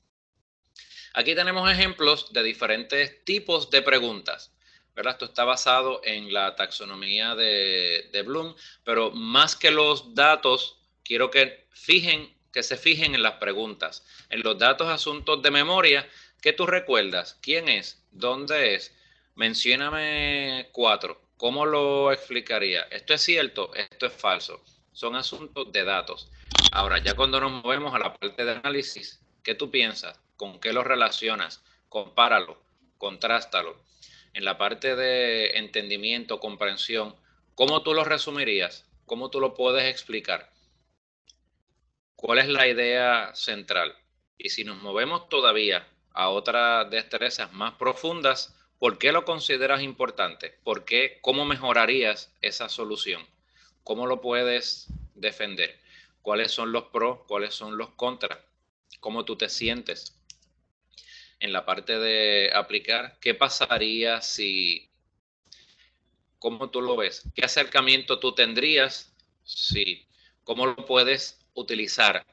Aquí tenemos ejemplos de diferentes tipos de preguntas, ¿verdad? Esto está basado en la taxonomía de Bloom, pero más que los datos, quiero que se fijen en las preguntas. En los datos, asuntos de memoria, ¿qué tú recuerdas? ¿Quién es? ¿Dónde es? Mencióname 4. ¿Cómo lo explicaría? ¿Esto es cierto? ¿Esto es falso? Son asuntos de datos. Ahora, ya cuando nos movemos a la parte de análisis, ¿qué tú piensas? ¿Con qué lo relacionas? Compáralo, contrástalo. en la parte de entendimiento, comprensión, ¿cómo tú lo resumirías? ¿Cómo tú lo puedes explicar? ¿Cuál es la idea central? Y si nos movemos todavía a otras destrezas más profundas, ¿por qué lo consideras importante? ¿Por qué? ¿Cómo mejorarías esa solución? ¿Cómo lo puedes defender? ¿Cuáles son los pros? ¿Cuáles son los contras? ¿Cómo tú te sientes? En la parte de aplicar, ¿qué pasaría si, cómo tú lo ves? ¿Qué acercamiento tú tendrías? Sí. ¿Cómo lo puedes utilizar?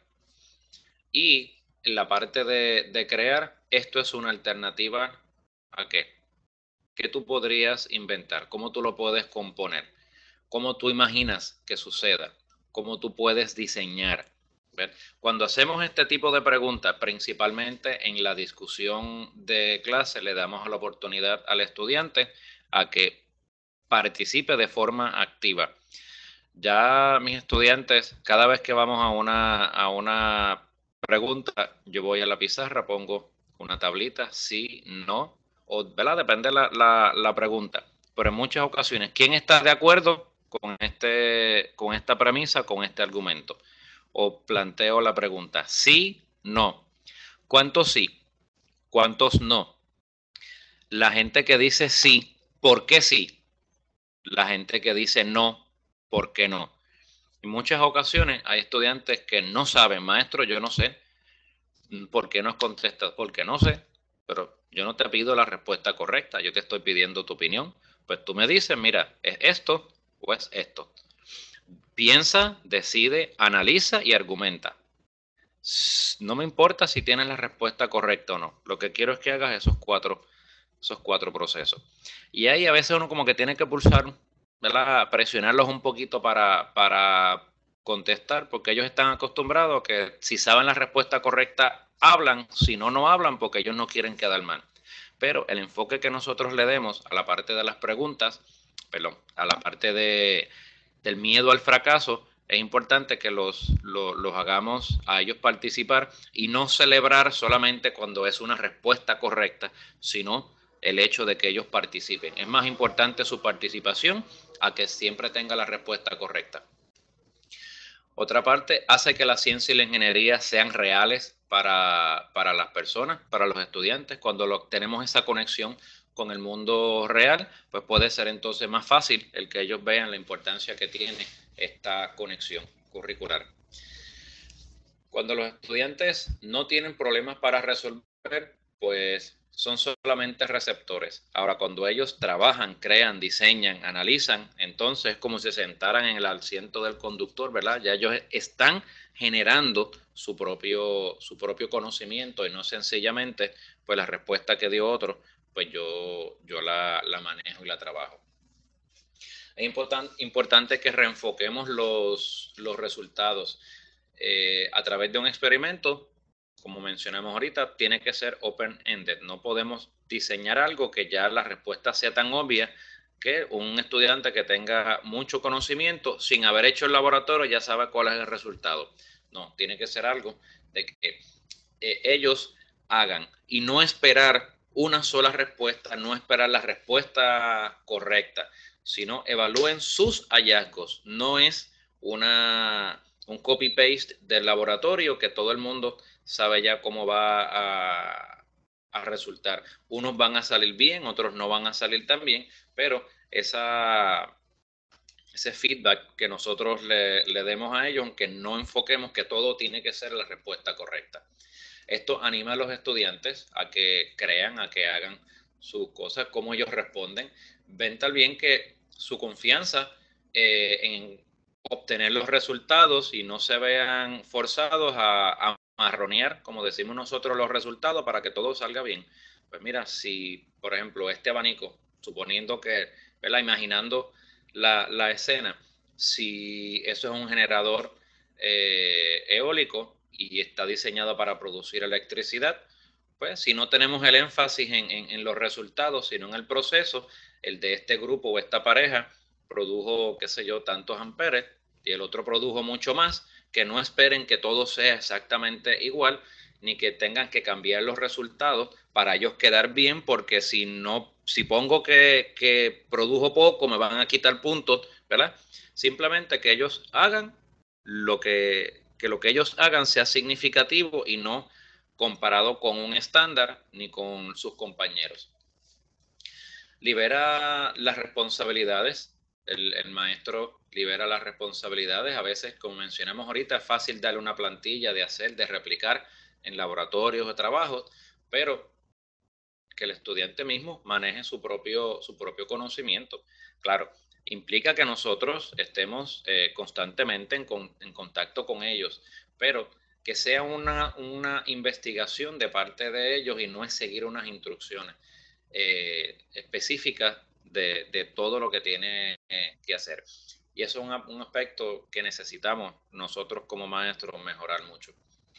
Y en la parte de crear, esto es una alternativa a qué? ¿Qué tú podrías inventar? ¿Cómo tú lo puedes componer? ¿Cómo tú imaginas que suceda? ¿Cómo tú puedes diseñar? ¿Ver? Cuando hacemos este tipo de preguntas, principalmente en la discusión de clase, le damos la oportunidad al estudiante a que participe de forma activa. Ya mis estudiantes, cada vez que vamos a una pregunta, yo voy a la pizarra, pongo una tablita, sí, no, o, ¿verdad? Depende la pregunta. Pero en muchas ocasiones, ¿quién está de acuerdo con esta premisa, con este argumento? O planteo la pregunta, sí, no. ¿Cuántos sí? ¿Cuántos no? La gente que dice sí, ¿por qué sí? La gente que dice no, ¿por qué no? En muchas ocasiones hay estudiantes que no saben, maestro, yo no sé por qué nos contestas, porque no sé, pero yo no te pido la respuesta correcta, yo te estoy pidiendo tu opinión. Pues tú me dices, mira, ¿es esto o es esto? Piensa, decide, analiza y argumenta. No me importa si tienes la respuesta correcta o no. Lo que quiero es que hagas esos cuatro procesos. Y ahí a veces uno como que tiene que pulsar, ¿verdad? Presionarlos un poquito para contestar, porque ellos están acostumbrados a que si saben la respuesta correcta, hablan, si no, no hablan, porque ellos no quieren quedar mal. Pero el enfoque que nosotros le demos a la parte de las preguntas, perdón, a la parte del miedo al fracaso, es importante que los hagamos a ellos participar y no celebrar solamente cuando es una respuesta correcta, sino el hecho de que ellos participen. Es más importante su participación a que siempre tenga la respuesta correcta. Otra parte, hace que la ciencia y la ingeniería sean reales para las personas, para los estudiantes. Cuando tenemos esa conexión con el mundo real, pues puede ser entonces más fácil el que ellos vean la importancia que tiene esta conexión curricular. Cuando los estudiantes no tienen problemas para resolver, pues son solamente receptores. Ahora, cuando ellos trabajan, crean, diseñan, analizan, entonces es como si se sentaran en el asiento del conductor, ¿verdad? Ya ellos están generando su propio conocimiento y no sencillamente, pues la respuesta que dio otro, pues yo la manejo y la trabajo. Es importante que reenfoquemos los resultados a través de un experimento. Como mencionamos ahorita, tiene que ser open-ended. No podemos diseñar algo que ya la respuesta sea tan obvia que un estudiante que tenga mucho conocimiento sin haber hecho el laboratorio ya sabe cuál es el resultado. No, tiene que ser algo de que ellos hagan y no esperar una sola respuesta, no esperar la respuesta correcta, sino evalúen sus hallazgos. No es un copy-paste del laboratorio que todo el mundo sabe ya cómo va a resultar. Unos van a salir bien, otros no van a salir tan bien, pero ese feedback que nosotros le demos a ellos, aunque no enfoquemos que todo tiene que ser la respuesta correcta. Esto anima a los estudiantes a que crean, a que hagan sus cosas, cómo ellos responden. Ven también que su confianza en obtener los resultados y no se vean forzados a marronear, como decimos nosotros, los resultados para que todo salga bien. Pues mira, si por ejemplo este abanico, suponiendo que, ¿verdad? Imaginando la escena, si eso es un generador eólico y está diseñado para producir electricidad, pues si no tenemos el énfasis en los resultados, sino en el proceso, el de este grupo o esta pareja produjo, qué sé yo, tantos amperes y el otro produjo mucho más, que no esperen que todo sea exactamente igual ni que tengan que cambiar los resultados para ellos quedar bien, porque si pongo que produjo poco, me van a quitar puntos, ¿verdad? Simplemente que ellos hagan lo que lo que ellos hagan sea significativo y no comparado con un estándar ni con sus compañeros. Libera las responsabilidades. El maestro libera las responsabilidades. A veces, como mencionamos ahorita, es fácil darle una plantilla de hacer, de replicar en laboratorios de trabajo, pero que el estudiante mismo maneje su propio conocimiento. Claro, implica que nosotros estemos constantemente en contacto con ellos, pero que sea una investigación de parte de ellos y no es seguir unas instrucciones específicas de todo lo que tiene que hacer. Y eso es un aspecto que necesitamos nosotros como maestros mejorar mucho.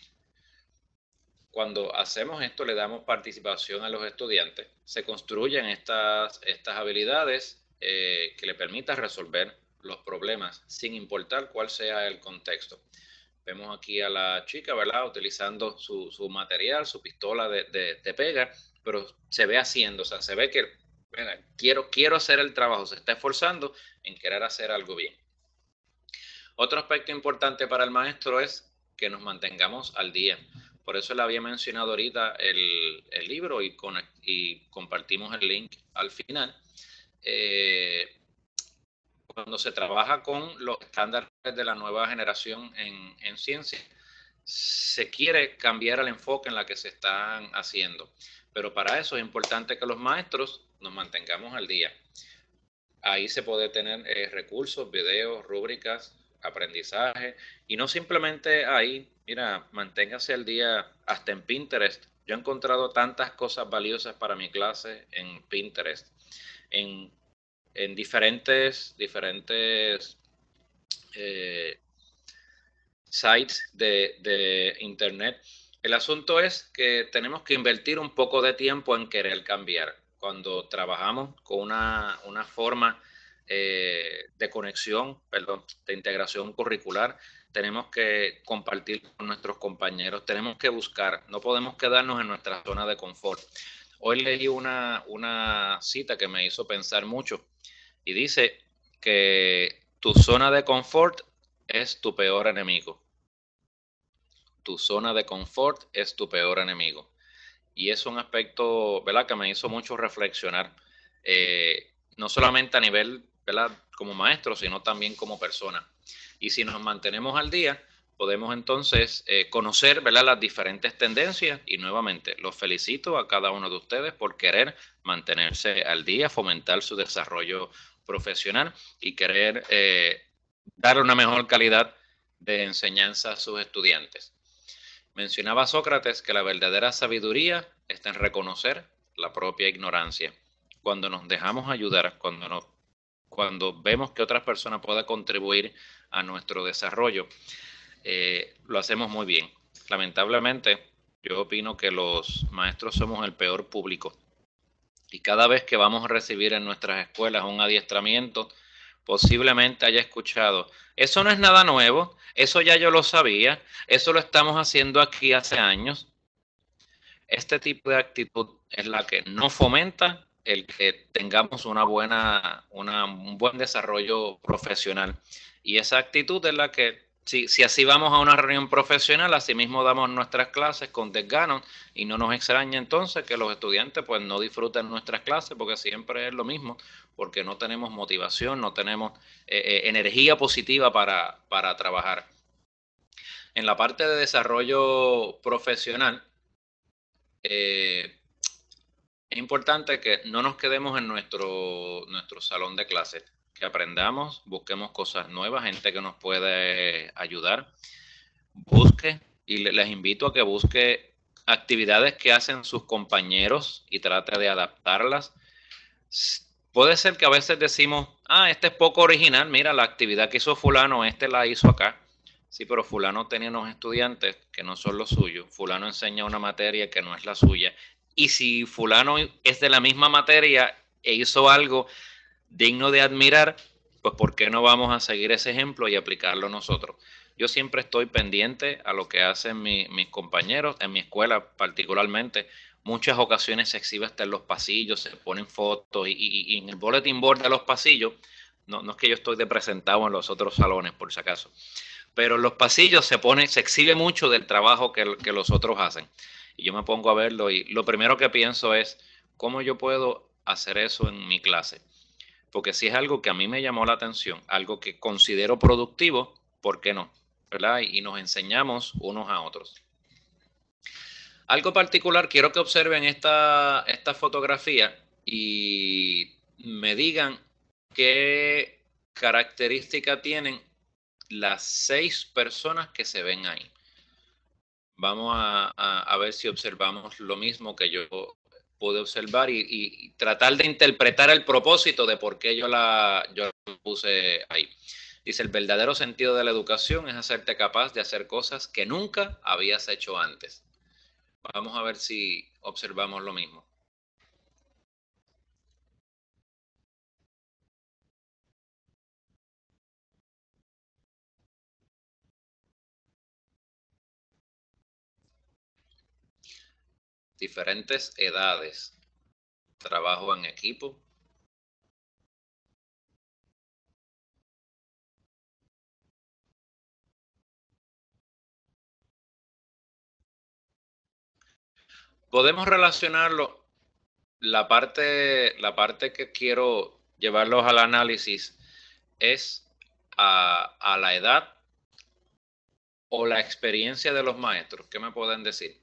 Cuando hacemos esto, le damos participación a los estudiantes, se construyen estas habilidades que le permitan resolver los problemas sin importar cuál sea el contexto. Vemos aquí a la chica, ¿verdad? Utilizando su material, su pistola de pega, pero se ve haciendo, o sea, se ve que ¿verdad? Quiero hacer el trabajo, se está esforzando en querer hacer algo bien. Otro aspecto importante para el maestro es que nos mantengamos al día. Por eso le había mencionado ahorita el libro y compartimos el link al final. Cuando se trabaja con los estándares de la nueva generación en ciencia, se quiere cambiar el enfoque en la que se están haciendo. Pero para eso es importante que los maestros nos mantengamos al día. Ahí se puede tener recursos, videos, rúbricas, aprendizaje, y no simplemente ahí, mira, manténgase al día hasta en Pinterest. Yo he encontrado tantas cosas valiosas para mi clase en Pinterest, en diferentes sites de internet. El asunto es que tenemos que invertir un poco de tiempo en querer cambiar. Cuando trabajamos con una forma de conexión, perdón, de integración curricular, tenemos que compartir con nuestros compañeros, tenemos que buscar, no podemos quedarnos en nuestra zona de confort. Hoy leí una cita que me hizo pensar mucho y dice que tu zona de confort es tu peor enemigo. Tu zona de confort es tu peor enemigo. Y es un aspecto, ¿verdad?, que me hizo mucho reflexionar, no solamente a nivel, ¿verdad?, como maestro, sino también como persona. Y si nos mantenemos al día, podemos entonces conocer, ¿verdad?, las diferentes tendencias. Y nuevamente, los felicito a cada uno de ustedes por querer mantenerse al día, fomentar su desarrollo profesional y querer dar una mejor calidad de enseñanza a sus estudiantes. Mencionaba Sócrates que la verdadera sabiduría está en reconocer la propia ignorancia. Cuando nos dejamos ayudar, cuando vemos que otras personas puedan contribuir a nuestro desarrollo, lo hacemos muy bien. Lamentablemente, yo opino que los maestros somos el peor público. Y cada vez que vamos a recibir en nuestras escuelas un adiestramiento, posiblemente haya escuchado, eso no es nada nuevo, eso ya yo lo sabía, eso lo estamos haciendo aquí hace años. Este tipo de actitud es la que no fomenta el que tengamos un buen desarrollo profesional. Y esa actitud es la que, si así vamos a una reunión profesional, así mismo damos nuestras clases con desgano, y no nos extraña entonces que los estudiantes pues no disfruten nuestras clases, porque siempre es lo mismo, porque no tenemos motivación, no tenemos energía positiva para trabajar. En la parte de desarrollo profesional, es importante que no nos quedemos en nuestro salón de clases, que aprendamos, busquemos cosas nuevas, gente que nos puede ayudar. Busque, y les invito a que busque actividades que hacen sus compañeros y trate de adaptarlas. Puede ser que a veces decimos, este es poco original, mira, la actividad que hizo fulano, la hizo acá. Sí, pero fulano tenía unos estudiantes que no son los suyos, fulano enseña una materia que no es la suya, y si fulano es de la misma materia e hizo algo digno de admirar, pues ¿por qué no vamos a seguir ese ejemplo y aplicarlo nosotros? yo siempre estoy pendiente a lo que hacen mis compañeros, en mi escuela particularmente. Muchas ocasiones se exhibe hasta en los pasillos, se ponen fotos y en el bulletin board de los pasillos, no es que yo estoy de presentado en los otros salones por si acaso, pero en los pasillos se exhibe mucho del trabajo que los otros hacen. Y yo me pongo a verlo y lo primero que pienso es, ¿cómo yo puedo hacer eso en mi clase? Porque si es algo que a mí me llamó la atención, algo que considero productivo, ¿por qué no? ¿Verdad? Y nos enseñamos unos a otros. Algo particular, quiero que observen esta fotografía y me digan qué característica tienen las 6 personas que se ven ahí. Vamos a ver si observamos lo mismo que yo pude observar y tratar de interpretar el propósito de por qué yo la puse ahí. Dice, el verdadero sentido de la educación es hacerte capaz de hacer cosas que nunca habías hecho antes. Vamos a ver si observamos lo mismo. Diferentes edades, trabajo en equipo. Podemos relacionarlo, la parte que quiero llevarlos al análisis es a la edad o la experiencia de los maestros. ¿Qué me pueden decir?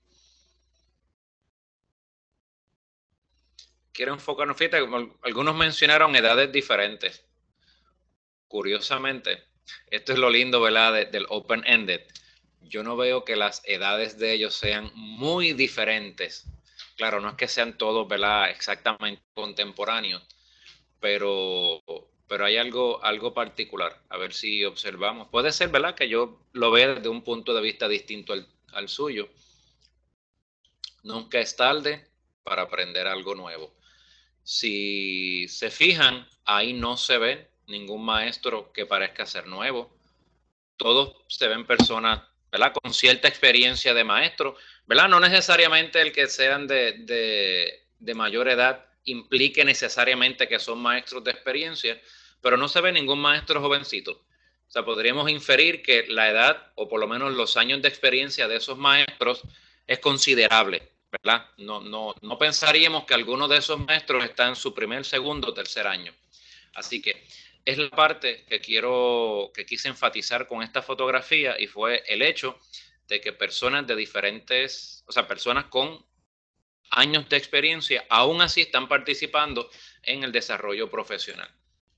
Quiero enfocarnos, fíjate, algunos mencionaron edades diferentes. Curiosamente, esto es lo lindo, ¿verdad? Del open-ended. Yo no veo que las edades de ellos sean muy diferentes. Claro, no es que sean todos, ¿verdad? Exactamente contemporáneos, pero, pero hay algo particular. A ver si observamos. Puede ser, ¿verdad? Que yo lo vea desde un punto de vista distinto al suyo. Nunca es tarde para aprender algo nuevo. Si se fijan, ahí no se ve ningún maestro que parezca ser nuevo. Todos se ven personas, ¿verdad? Con cierta experiencia de maestro, ¿verdad? No necesariamente el que sean de mayor edad implique necesariamente que son maestros de experiencia, pero no se ve ningún maestro jovencito. O sea, podríamos inferir que la edad, o por lo menos los años de experiencia de esos maestros, es considerable, ¿verdad? No pensaríamos que alguno de esos maestros está en su primer, segundo o tercer año. Así que es la parte que quise enfatizar con esta fotografía y fue el hecho de que personas de diferentes, o sea, personas con años de experiencia, aún así están participando en el desarrollo profesional.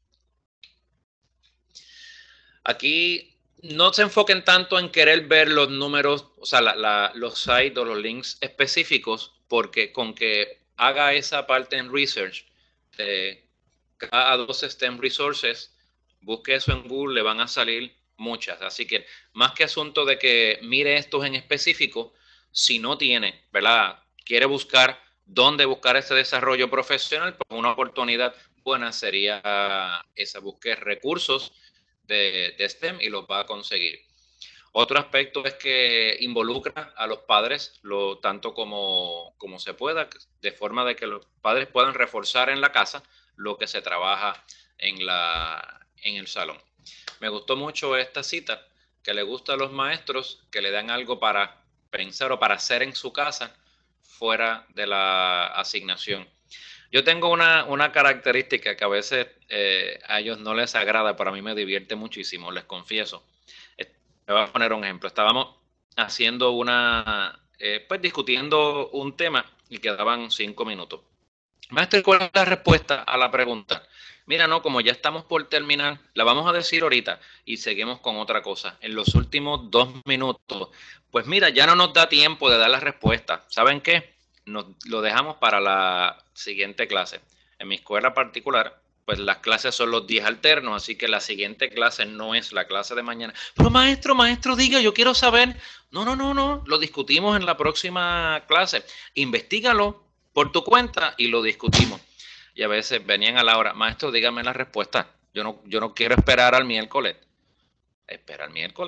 Aquí no se enfoquen tanto en querer ver los números, o sea, los sites o los links específicos, porque con que haga esa parte en research, cada 2 STEM resources, busque eso en Google, le van a salir muchas. Así que más que asunto de que mire estos en específico, si no tiene, ¿verdad? Quiere buscar dónde buscar ese desarrollo profesional, pues una oportunidad buena sería esa, busque recursos de STEM y los va a conseguir. Otro aspecto es que involucra a los padres lo tanto como se pueda, de forma de que los padres puedan reforzar en la casa lo que se trabaja en el salón. Me gustó mucho esta cita, que le gusta a los maestros que le dan algo para pensar o para hacer en su casa fuera de la asignación. Yo tengo una característica que a veces a ellos no les agrada, pero a mí me divierte muchísimo, les confieso. Me voy a poner un ejemplo. Estábamos haciendo pues discutiendo un tema y quedaban 5 minutos. Maestro, ¿cuál es la respuesta a la pregunta? Mira, no, como ya estamos por terminar, la vamos a decir ahorita y seguimos con otra cosa. En los últimos 2 minutos, pues mira, ya no nos da tiempo de dar la respuesta. ¿Saben qué? Nos lo dejamos para la siguiente clase. En mi escuela particular, pues las clases son los días alternos, así que la siguiente clase no es la clase de mañana. Pero maestro, diga, yo quiero saber. No, lo discutimos en la próxima clase. Investígalo por tu cuenta y lo discutimos. Y a veces venían a la hora, maestro, dígame la respuesta. Yo no quiero esperar al miércoles. Espera al miércoles.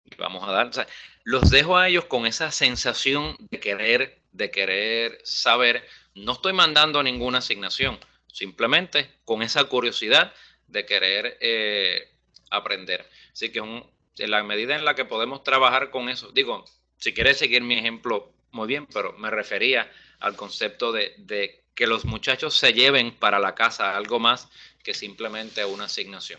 Vamos a dar, o sea, los dejo a ellos con esa sensación de querer saber. No estoy mandando ninguna asignación, simplemente con esa curiosidad de querer aprender. Así que en la medida en la que podemos trabajar con eso, digo, si quieres seguir mi ejemplo, muy bien, pero me refería al concepto de que los muchachos se lleven para la casa algo más que simplemente una asignación.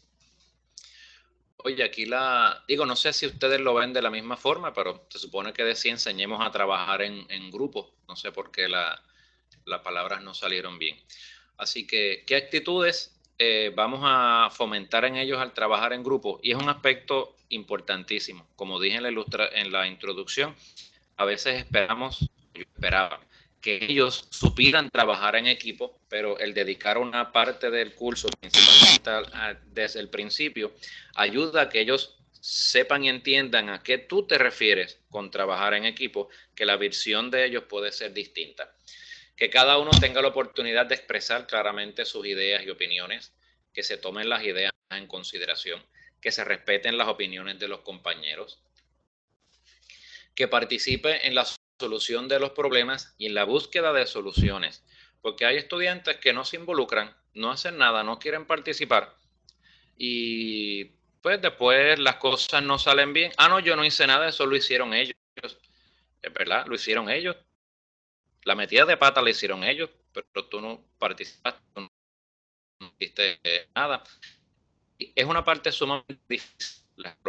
Oye, aquí digo, no sé si ustedes lo ven de la misma forma, pero se supone que de sí enseñemos a trabajar en grupo. No sé por qué las palabras no salieron bien. Así que, ¿qué actitudes vamos a fomentar en ellos al trabajar en grupo? Y es un aspecto importantísimo. Como dije en la introducción, a veces yo esperaba que ellos supieran trabajar en equipo, pero el dedicar una parte del curso, principalmente desde el principio, ayuda a que ellos sepan y entiendan a qué tú te refieres con trabajar en equipo, que la visión de ellos puede ser distinta. Que cada uno tenga la oportunidad de expresar claramente sus ideas y opiniones, que se tomen las ideas en consideración, que se respeten las opiniones de los compañeros, que participe en la solución de los problemas y en la búsqueda de soluciones. Porque hay estudiantes que no se involucran, no hacen nada, no quieren participar y pues después las cosas no salen bien. Ah, no, yo no hice nada, eso lo hicieron ellos. Es verdad, lo hicieron ellos. La metida de pata la hicieron ellos, pero tú no participaste, tú no hiciste nada. Es una parte sumamente difícil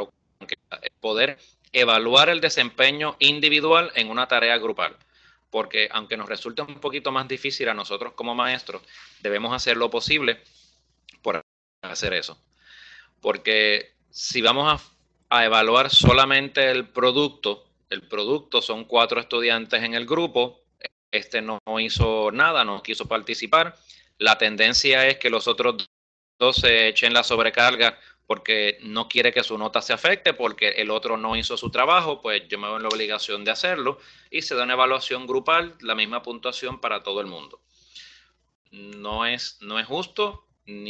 poder evaluar el desempeño individual en una tarea grupal. Porque aunque nos resulte un poquito más difícil a nosotros como maestros, debemos hacer lo posible por hacer eso. Porque si vamos a evaluar solamente el producto son 4 estudiantes en el grupo, este no hizo nada, no quiso participar, la tendencia es que los otros dos se echen la sobrecarga porque no quiere que su nota se afecte, porque el otro no hizo su trabajo, pues yo me veo en la obligación de hacerlo y se da una evaluación grupal, la misma puntuación para todo el mundo. No es justo,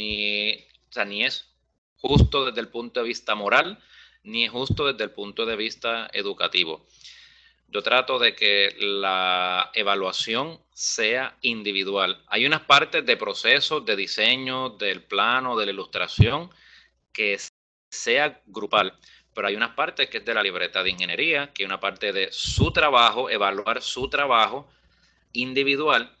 o sea, ni es justo desde el punto de vista moral, ni es justo desde el punto de vista educativo. Yo trato de que la evaluación sea individual. Hay unas partes de procesos, de diseño, del plano, de la ilustración, que sea grupal, pero hay unas partes que es de la libreta de ingeniería, que es una parte de su trabajo, evaluar su trabajo individual,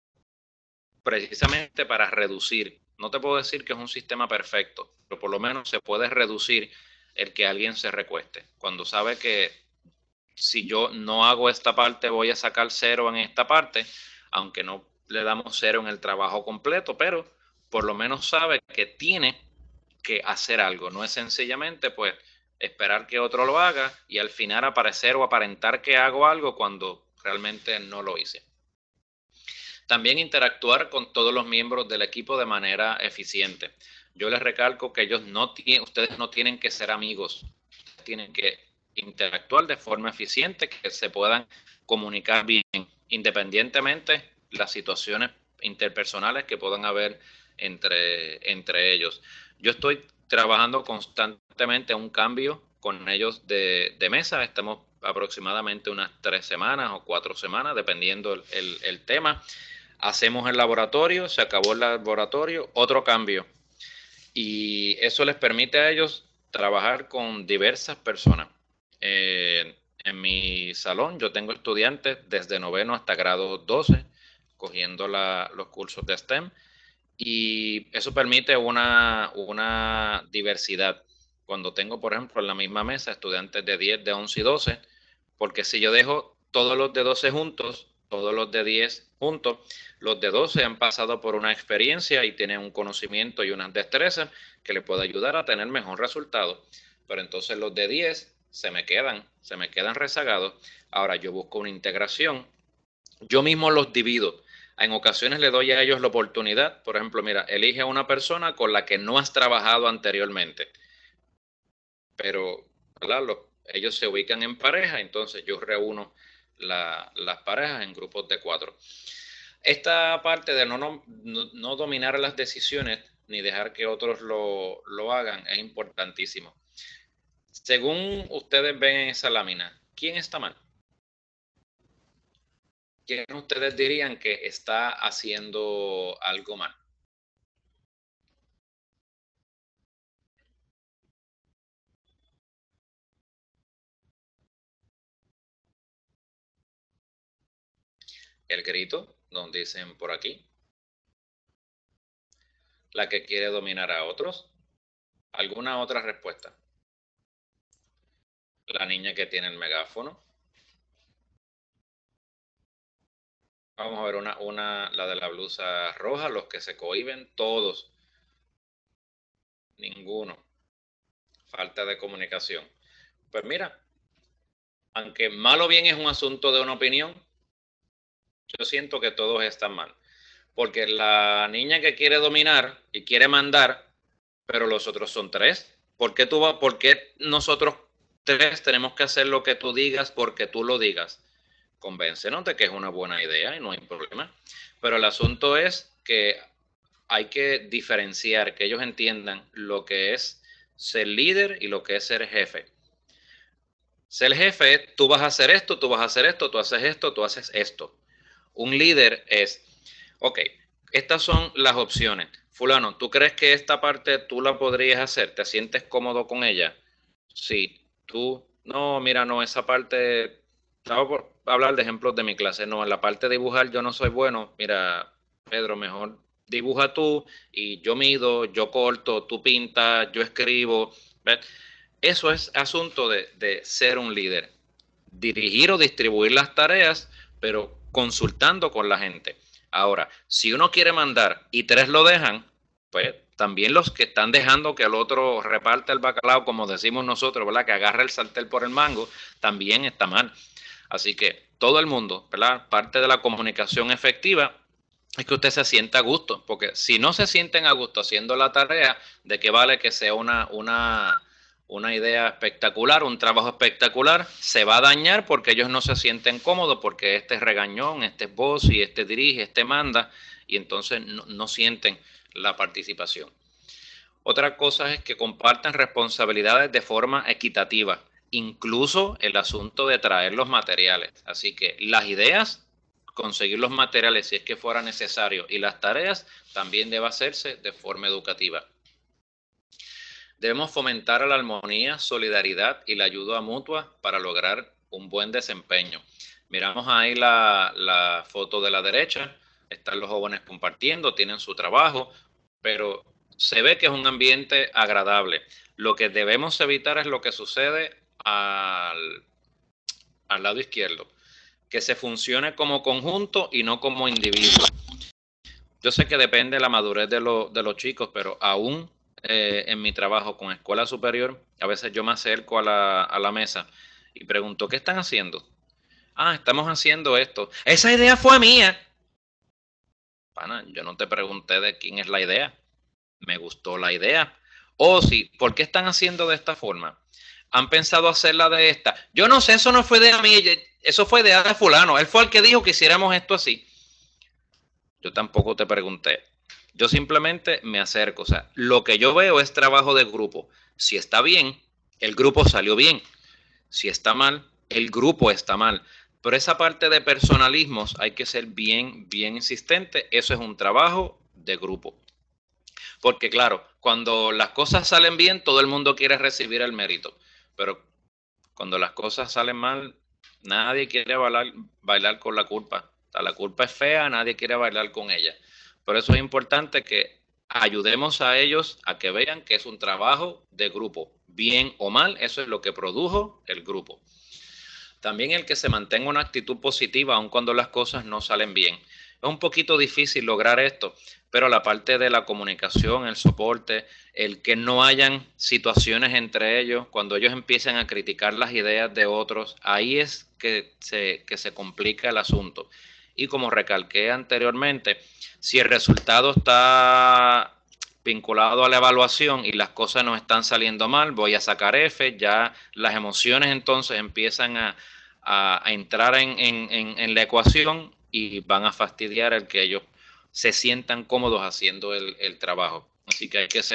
precisamente para reducir. No te puedo decir que es un sistema perfecto, pero por lo menos se puede reducir el que alguien se recueste. Cuando sabe que si yo no hago esta parte, voy a sacar cero en esta parte, aunque no le damos cero en el trabajo completo, pero por lo menos sabe que tiene que hacer algo. No es sencillamente pues esperar que otro lo haga y al final aparecer o aparentar que hago algo cuando realmente no lo hice. También interactuar con todos los miembros del equipo de manera eficiente. Yo les recalco que ustedes no tienen que ser amigos, tienen que interactuar de forma eficiente, que se puedan comunicar bien, independientemente de las situaciones interpersonales que puedan haber entre ellos. Yo estoy trabajando constantemente un cambio con ellos de mesa, estamos aproximadamente unas 3 semanas o 4 semanas, dependiendo el tema. Hacemos el laboratorio, se acabó el laboratorio, otro cambio. Y eso les permite a ellos trabajar con diversas personas. En mi salón yo tengo estudiantes desde noveno hasta grado 12 cogiendo los cursos de STEM y eso permite una diversidad. Cuando tengo, por ejemplo, en la misma mesa estudiantes de 10, de 11 y 12, porque si yo dejo todos los de 12 juntos, todos los de 10 juntos, los de 12 han pasado por una experiencia y tienen un conocimiento y unas destrezas que les puede ayudar a tener mejor resultado. Pero entonces los de 10 se me quedan rezagados. Ahora yo busco una integración. Yo mismo los divido. En ocasiones le doy a ellos la oportunidad, por ejemplo, mira, elige a una persona con la que no has trabajado anteriormente, pero ¿verdad? Ellos se ubican en pareja, entonces yo reúno las parejas en grupos de 4. Esta parte de no dominar las decisiones ni dejar que otros lo hagan es importantísimo. Según ustedes ven en esa lámina, ¿quién está mal? ¿Quién ustedes dirían que está haciendo algo mal? El grito, donde dicen por aquí. La que quiere dominar a otros. ¿Alguna otra respuesta? La niña que tiene el megáfono. Vamos a ver la de la blusa roja, los que se cohiben, todos. Ninguno. Falta de comunicación. Pues mira, aunque mal o bien es un asunto de una opinión, yo siento que todos están mal. Porque la niña que quiere dominar y quiere mandar, pero los otros son tres. ¿Por qué nosotros tres tenemos que hacer lo que tú digas porque tú lo digas? Convéncenos de que es una buena idea y no hay problema. Pero el asunto es que hay que diferenciar, que ellos entiendan lo que es ser líder y lo que es ser jefe. Ser jefe, tú vas a hacer esto, tú vas a hacer esto, tú haces esto, tú haces esto. Un líder es, ok, estas son las opciones. Fulano, ¿tú crees que esta parte tú la podrías hacer? ¿Te sientes cómodo con ella? Sí, tú, no, mira, no, esa parte, estaba por hablar de ejemplos de mi clase, no, en la parte de dibujar yo no soy bueno, mira, Pedro, mejor dibuja tú y yo mido, yo corto, tú pintas, yo escribo, ¿ves? Eso es asunto de ser un líder, dirigir o distribuir las tareas, pero consultando con la gente. Ahora, si uno quiere mandar y tres lo dejan, pues también los que están dejando que el otro reparte el bacalao, como decimos nosotros, ¿verdad? Que agarre el sartén por el mango, también está mal. Así que todo el mundo, ¿verdad? Parte de la comunicación efectiva es que usted se sienta a gusto, porque si no se sienten a gusto haciendo la tarea, ¿de qué vale que sea una idea espectacular, un trabajo espectacular? Se va a dañar porque ellos no se sienten cómodos, porque este es regañón, este es voz y este dirige, este manda, y entonces no sienten la participación. Otra cosa es que compartan responsabilidades de forma equitativa, incluso el asunto de traer los materiales. Así que las ideas, conseguir los materiales si es que fuera necesario, y las tareas también debe hacerse de forma educativa. Debemos fomentar la armonía, solidaridad y la ayuda mutua para lograr un buen desempeño. Miramos ahí la foto de la derecha, están los jóvenes compartiendo, tienen su trabajo, pero se ve que es un ambiente agradable. Lo que debemos evitar es lo que sucede al lado izquierdo, que se funcione como conjunto y no como individuo. Yo sé que depende de la madurez de los chicos, pero aún en mi trabajo con escuela superior, a veces yo me acerco a la mesa y pregunto, ¿qué están haciendo? Ah, estamos haciendo esto. Esa idea fue mía. Pana, yo no te pregunté de quién es la idea. Me gustó la idea. O sí, ¿por qué están haciendo de esta forma? ¿Han pensado hacerla de esta? Yo no sé, eso no fue de mí, eso fue de fulano. Él fue el que dijo que hiciéramos esto así. Yo tampoco te pregunté. Yo simplemente me acerco. O sea, lo que yo veo es trabajo de grupo. Si está bien, el grupo salió bien. Si está mal, el grupo está mal. Pero esa parte de personalismos hay que ser bien insistente. Eso es un trabajo de grupo. Porque claro, cuando las cosas salen bien, todo el mundo quiere recibir el mérito. Pero cuando las cosas salen mal, nadie quiere bailar con la culpa. O sea, la culpa es fea, nadie quiere bailar con ella. Por eso es importante que ayudemos a ellos a que vean que es un trabajo de grupo. Bien o mal, eso es lo que produjo el grupo. También el que se mantenga una actitud positiva aun cuando las cosas no salen bien. Es un poquito difícil lograr esto, pero la parte de la comunicación, el soporte, el que no hayan situaciones entre ellos, cuando ellos empiezan a criticar las ideas de otros, ahí es que se complica el asunto. Y como recalqué anteriormente, si el resultado está vinculado a la evaluación y las cosas no están saliendo mal, voy a sacar F, ya las emociones entonces empiezan a entrar en la ecuación y van a fastidiar el que ellos se sientan cómodos haciendo el trabajo. Así que hay que ser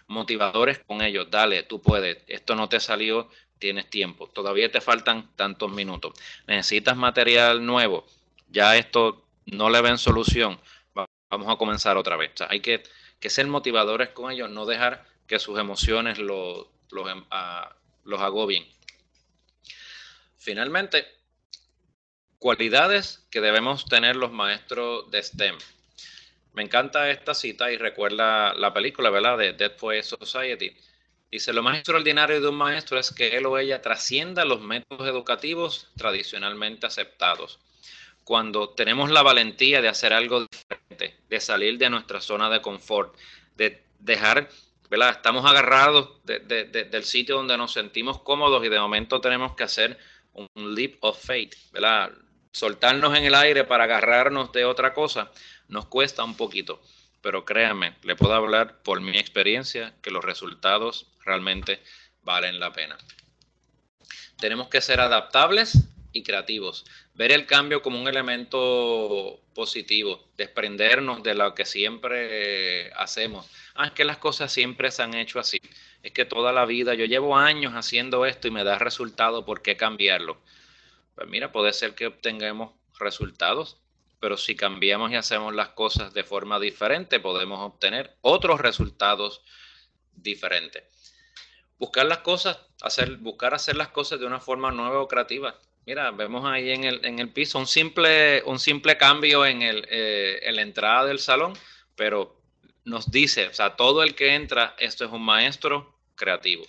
motivadores con ellos. Dale, tú puedes, esto no te salió, tienes tiempo, todavía te faltan tantos minutos. Necesitas material nuevo, ya esto no le ven solución, vamos a comenzar otra vez. O sea, hay que ser motivadores con ellos, no dejar que sus emociones los agobien. Finalmente, cualidades que debemos tener los maestros de STEM. Me encanta esta cita y recuerda la película, ¿verdad? De Dead Poets Society. Dice, lo más extraordinario de un maestro es que él o ella trascienda los métodos educativos tradicionalmente aceptados. Cuando tenemos la valentía de hacer algo diferente, de salir de nuestra zona de confort, de dejar, ¿verdad? Estamos agarrados del sitio donde nos sentimos cómodos y de momento tenemos que hacer un leap of faith, ¿verdad? Soltarnos en el aire para agarrarnos de otra cosa, nos cuesta un poquito. Pero créanme, le puedo hablar por mi experiencia que los resultados realmente valen la pena. Tenemos que ser adaptables y creativos. Ver el cambio como un elemento positivo, desprendernos de lo que siempre hacemos. Es que las cosas siempre se han hecho así. Es que toda la vida, yo llevo años haciendo esto y me da resultado, ¿por qué cambiarlo? Pues mira, puede ser que obtengamos resultados, pero si cambiamos y hacemos las cosas de forma diferente, podemos obtener otros resultados diferentes. Buscar las cosas, buscar hacer las cosas de una forma nueva o creativa. Mira, vemos ahí en el piso un simple cambio en la entrada del salón, pero nos dice, o sea, todo el que entra, esto es un maestro creativo.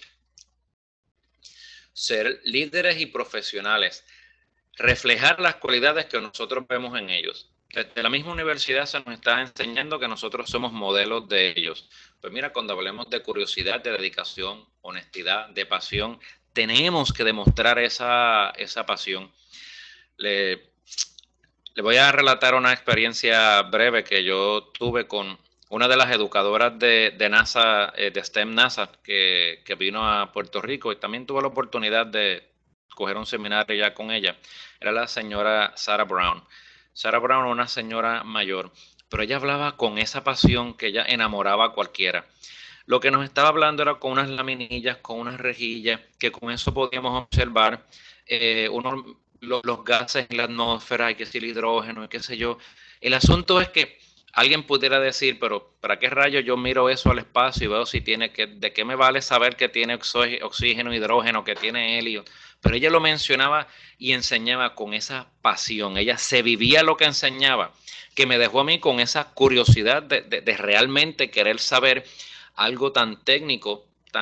Ser líderes y profesionales, reflejar las cualidades que nosotros vemos en ellos. Desde la misma universidad se nos está enseñando que nosotros somos modelos de ellos. Pues mira, cuando hablemos de curiosidad, de dedicación, honestidad, de pasión, tenemos que demostrar esa pasión. Le voy a relatar una experiencia breve que yo tuve con una de las educadoras de NASA, de STEM NASA, que vino a Puerto Rico y también tuve la oportunidad de coger un seminario ya con ella. Era la señora Sarah Brown. Sarah Brown, una señora mayor, pero ella hablaba con esa pasión que ella enamoraba a cualquiera. Lo que nos estaba hablando era con unas laminillas, con unas rejillas, que con eso podíamos observar los gases en la atmósfera, y que si el hidrógeno, y qué sé yo. El asunto es que alguien pudiera decir, pero ¿para qué rayos yo miro eso al espacio y veo si tiene de qué me vale saber que tiene oxígeno, hidrógeno, que tiene helio? Pero ella lo mencionaba y enseñaba con esa pasión. Ella se vivía lo que enseñaba, que me dejó a mí con esa curiosidad de realmente querer saber algo tan técnico,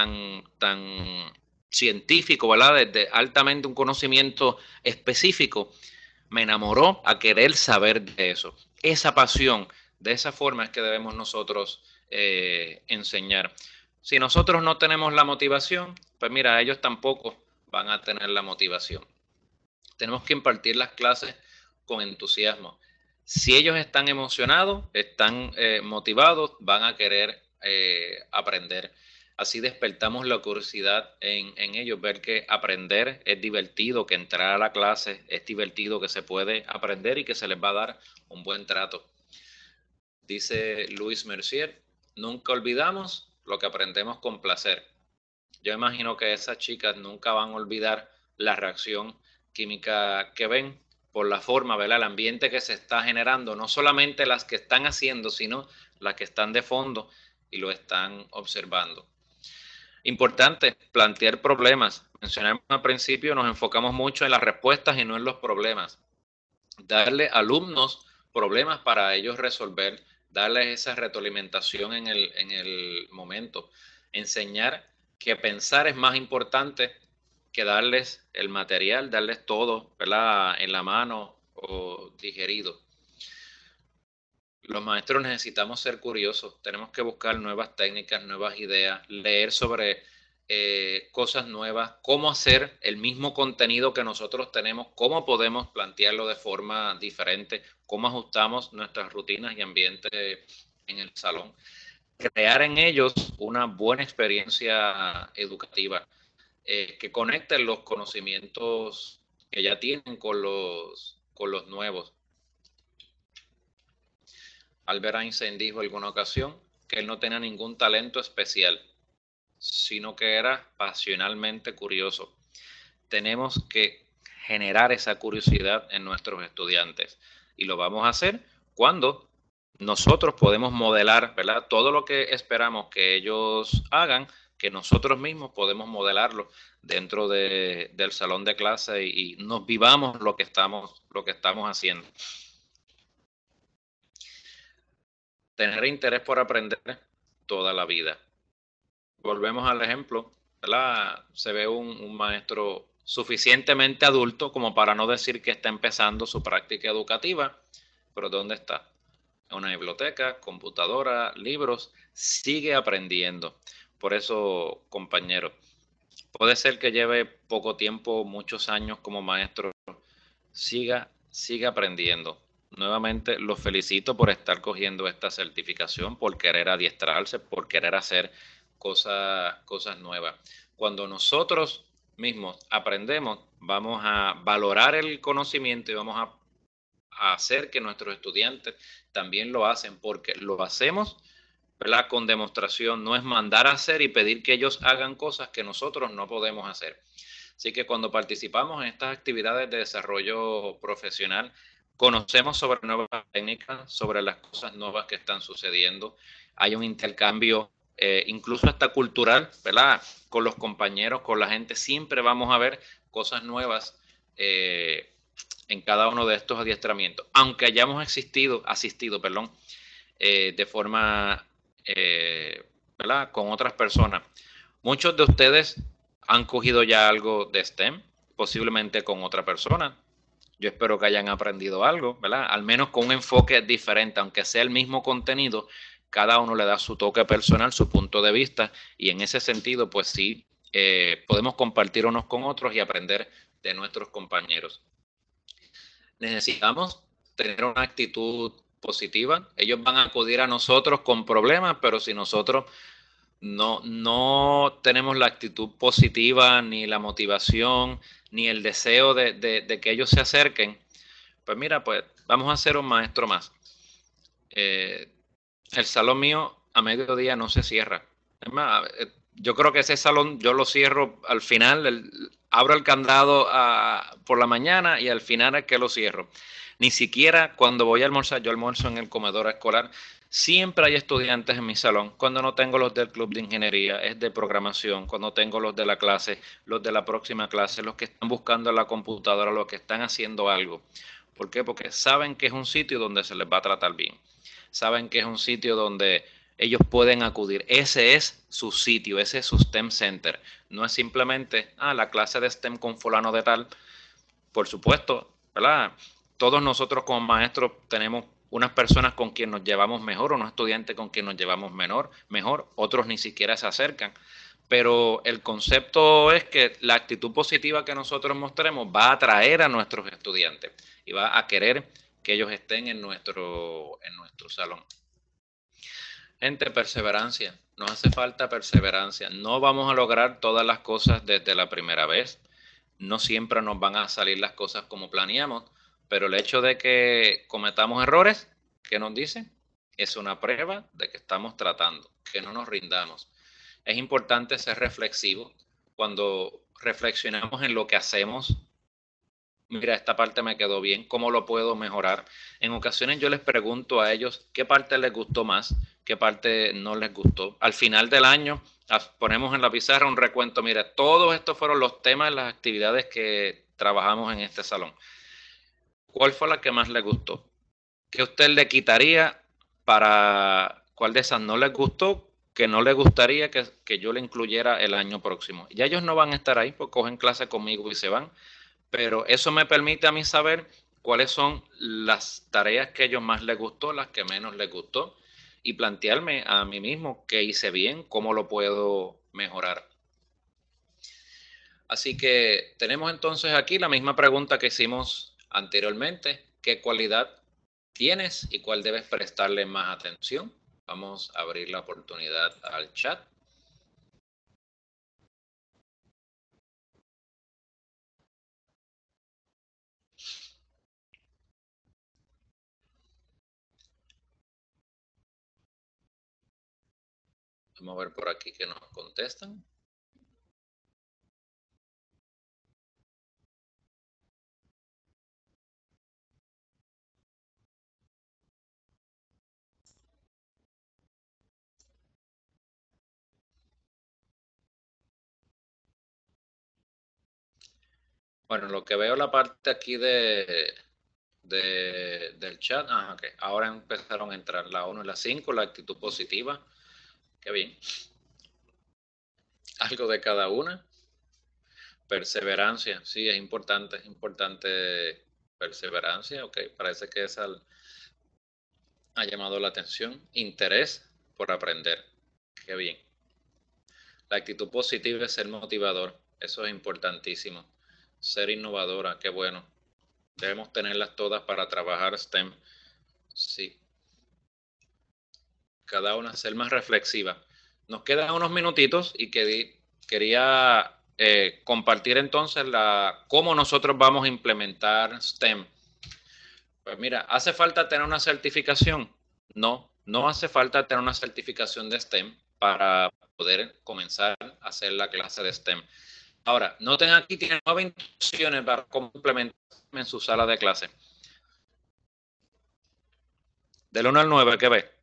tan científico, ¿verdad? Desde altamente un conocimiento específico, me enamoró a querer saber de eso. Esa pasión, de esa forma es que debemos nosotros enseñar. Si nosotros no tenemos la motivación, pues mira, ellos tampoco van a tener la motivación. Tenemos que impartir las clases con entusiasmo. Si ellos están emocionados, están motivados, van a querer aprender. Así despertamos la curiosidad en ellos, ver que aprender es divertido, que entrar a la clase es divertido, que se puede aprender y que se les va a dar un buen trato. Dice Luis Mercier, nunca olvidamos lo que aprendemos con placer. Yo imagino que esas chicas nunca van a olvidar la reacción química que ven por la forma, ¿verdad? El ambiente que se está generando, no solamente las que están haciendo, sino las que están de fondo y lo están observando. Importante, plantear problemas. Mencionamos al principio, nos enfocamos mucho en las respuestas y no en los problemas. Darle a alumnos problemas para ellos resolver, darles esa retroalimentación en el momento. Enseñar que pensar es más importante que darles el material, darles todo, ¿verdad? En la mano o digerido. Los maestros necesitamos ser curiosos, tenemos que buscar nuevas técnicas, nuevas ideas, leer sobre cosas nuevas, cómo hacer el mismo contenido que nosotros tenemos, cómo podemos plantearlo de forma diferente, cómo ajustamos nuestras rutinas y ambiente en el salón. Crear en ellos una buena experiencia educativa que conecte los conocimientos que ya tienen con los nuevos. Albert Einstein dijo en alguna ocasión que él no tenía ningún talento especial, sino que era pasionalmente curioso. Tenemos que generar esa curiosidad en nuestros estudiantes y lo vamos a hacer cuando nosotros podemos modelar, ¿verdad? Todo lo que esperamos que ellos hagan, que nosotros mismos podemos modelarlo dentro del salón de clase y nos vivamos lo que estamos haciendo. Tener interés por aprender toda la vida. Volvemos al ejemplo, ¿verdad? Se ve un maestro suficientemente adulto como para no decir que está empezando su práctica educativa, pero ¿dónde está? En una biblioteca, computadora, libros, sigue aprendiendo. Por eso, compañero, puede ser que lleve poco tiempo, muchos años como maestro, siga aprendiendo. Nuevamente los felicito por estar cogiendo esta certificación, por querer adiestrarse, por querer hacer cosas nuevas. Cuando nosotros mismos aprendemos, vamos a valorar el conocimiento y vamos a hacer que nuestros estudiantes también lo hacen, porque lo hacemos, ¿verdad? Con demostración, no es mandar a hacer y pedir que ellos hagan cosas que nosotros no podemos hacer. Así que cuando participamos en estas actividades de desarrollo profesional, conocemos sobre nuevas técnicas, sobre las cosas nuevas que están sucediendo. Hay un intercambio, incluso hasta cultural, ¿verdad? Con los compañeros, con la gente, siempre vamos a ver cosas nuevas en cada uno de estos adiestramientos. Aunque hayamos asistido, perdón, de forma, ¿verdad? Con otras personas. Muchos de ustedes han cogido ya algo de STEM, posiblemente con otra persona. Yo espero que hayan aprendido algo, ¿verdad? Al menos con un enfoque diferente, aunque sea el mismo contenido, cada uno le da su toque personal, su punto de vista, y en ese sentido, pues sí, podemos compartir unos con otros y aprender de nuestros compañeros. Necesitamos tener una actitud positiva. Ellos van a acudir a nosotros con problemas, pero si nosotros no tenemos la actitud positiva, ni la motivación, ni el deseo de que ellos se acerquen, pues mira, pues vamos a ser un maestro más. Eh, el salón mío a mediodía no se cierra. Es más, yo creo que ese salón yo lo cierro al final, abro el candado por la mañana y al final es que lo cierro. Ni siquiera cuando voy a almorzar, yo almuerzo en el comedor escolar, siempre hay estudiantes en mi salón. Cuando no tengo los del club de ingeniería, es de programación. Cuando tengo los de la clase, los de la próxima clase, los que están buscando en la computadora, los que están haciendo algo. ¿Por qué? Porque saben que es un sitio donde se les va a tratar bien. Saben que es un sitio donde ellos pueden acudir. Ese es su sitio, ese es su STEM Center. No es simplemente, la clase de STEM con fulano de tal. Por supuesto, ¿verdad? Todos nosotros como maestros tenemos unas personas con quien nos llevamos mejor, unos estudiantes con quien nos llevamos mejor, otros ni siquiera se acercan. Pero el concepto es que la actitud positiva que nosotros mostremos va a atraer a nuestros estudiantes y va a querer que ellos estén en nuestro salón. Gente, perseverancia. Nos hace falta perseverancia. No vamos a lograr todas las cosas desde la primera vez. No siempre nos van a salir las cosas como planeamos, pero el hecho de que cometamos errores, ¿qué nos dice? Es una prueba de que estamos tratando, que no nos rindamos. Es importante ser reflexivo cuando reflexionamos en lo que hacemos. Mira, esta parte me quedó bien, ¿cómo lo puedo mejorar? En ocasiones yo les pregunto a ellos qué parte les gustó más, qué parte no les gustó. Al final del año ponemos en la pizarra un recuento, mira, todos estos fueron los temas, las actividades que trabajamos en este salón. ¿Cuál fue la que más les gustó? ¿Qué usted le quitaría para cuál de esas no les gustó? Que no les gustaría que yo le incluyera el año próximo. Ya ellos no van a estar ahí, porque cogen clase conmigo y se van, pero eso me permite a mí saber cuáles son las tareas que a ellos más les gustó, las que menos les gustó, y plantearme a mí mismo qué hice bien, cómo lo puedo mejorar. Así que tenemos entonces aquí la misma pregunta que hicimos anteriormente, ¿qué cualidad tienes y cuál debes prestarle más atención? Vamos a abrir la oportunidad al chat. Vamos a ver por aquí que nos contestan. Bueno, lo que veo la parte aquí del chat, okay. Ahora empezaron a entrar la 1 y la 5, la actitud positiva, qué bien. Algo de cada una. Perseverancia, sí, es importante perseverancia, ok, parece que esa ha llamado la atención. Interés por aprender, qué bien. La actitud positiva es ser motivador, eso es importantísimo. Ser innovadora, qué bueno. Debemos tenerlas todas para trabajar STEM, sí. Cada una ser más reflexiva. Nos quedan unos minutitos y quería compartir entonces cómo nosotros vamos a implementar STEM. Pues mira, ¿hace falta tener una certificación? No, no hace falta tener una certificación de STEM para poder comenzar a hacer la clase de STEM. Ahora, noten aquí, tienen 9 instrucciones para cómo implementar en su sala de clase. Del 1 al 9, ¿qué ve?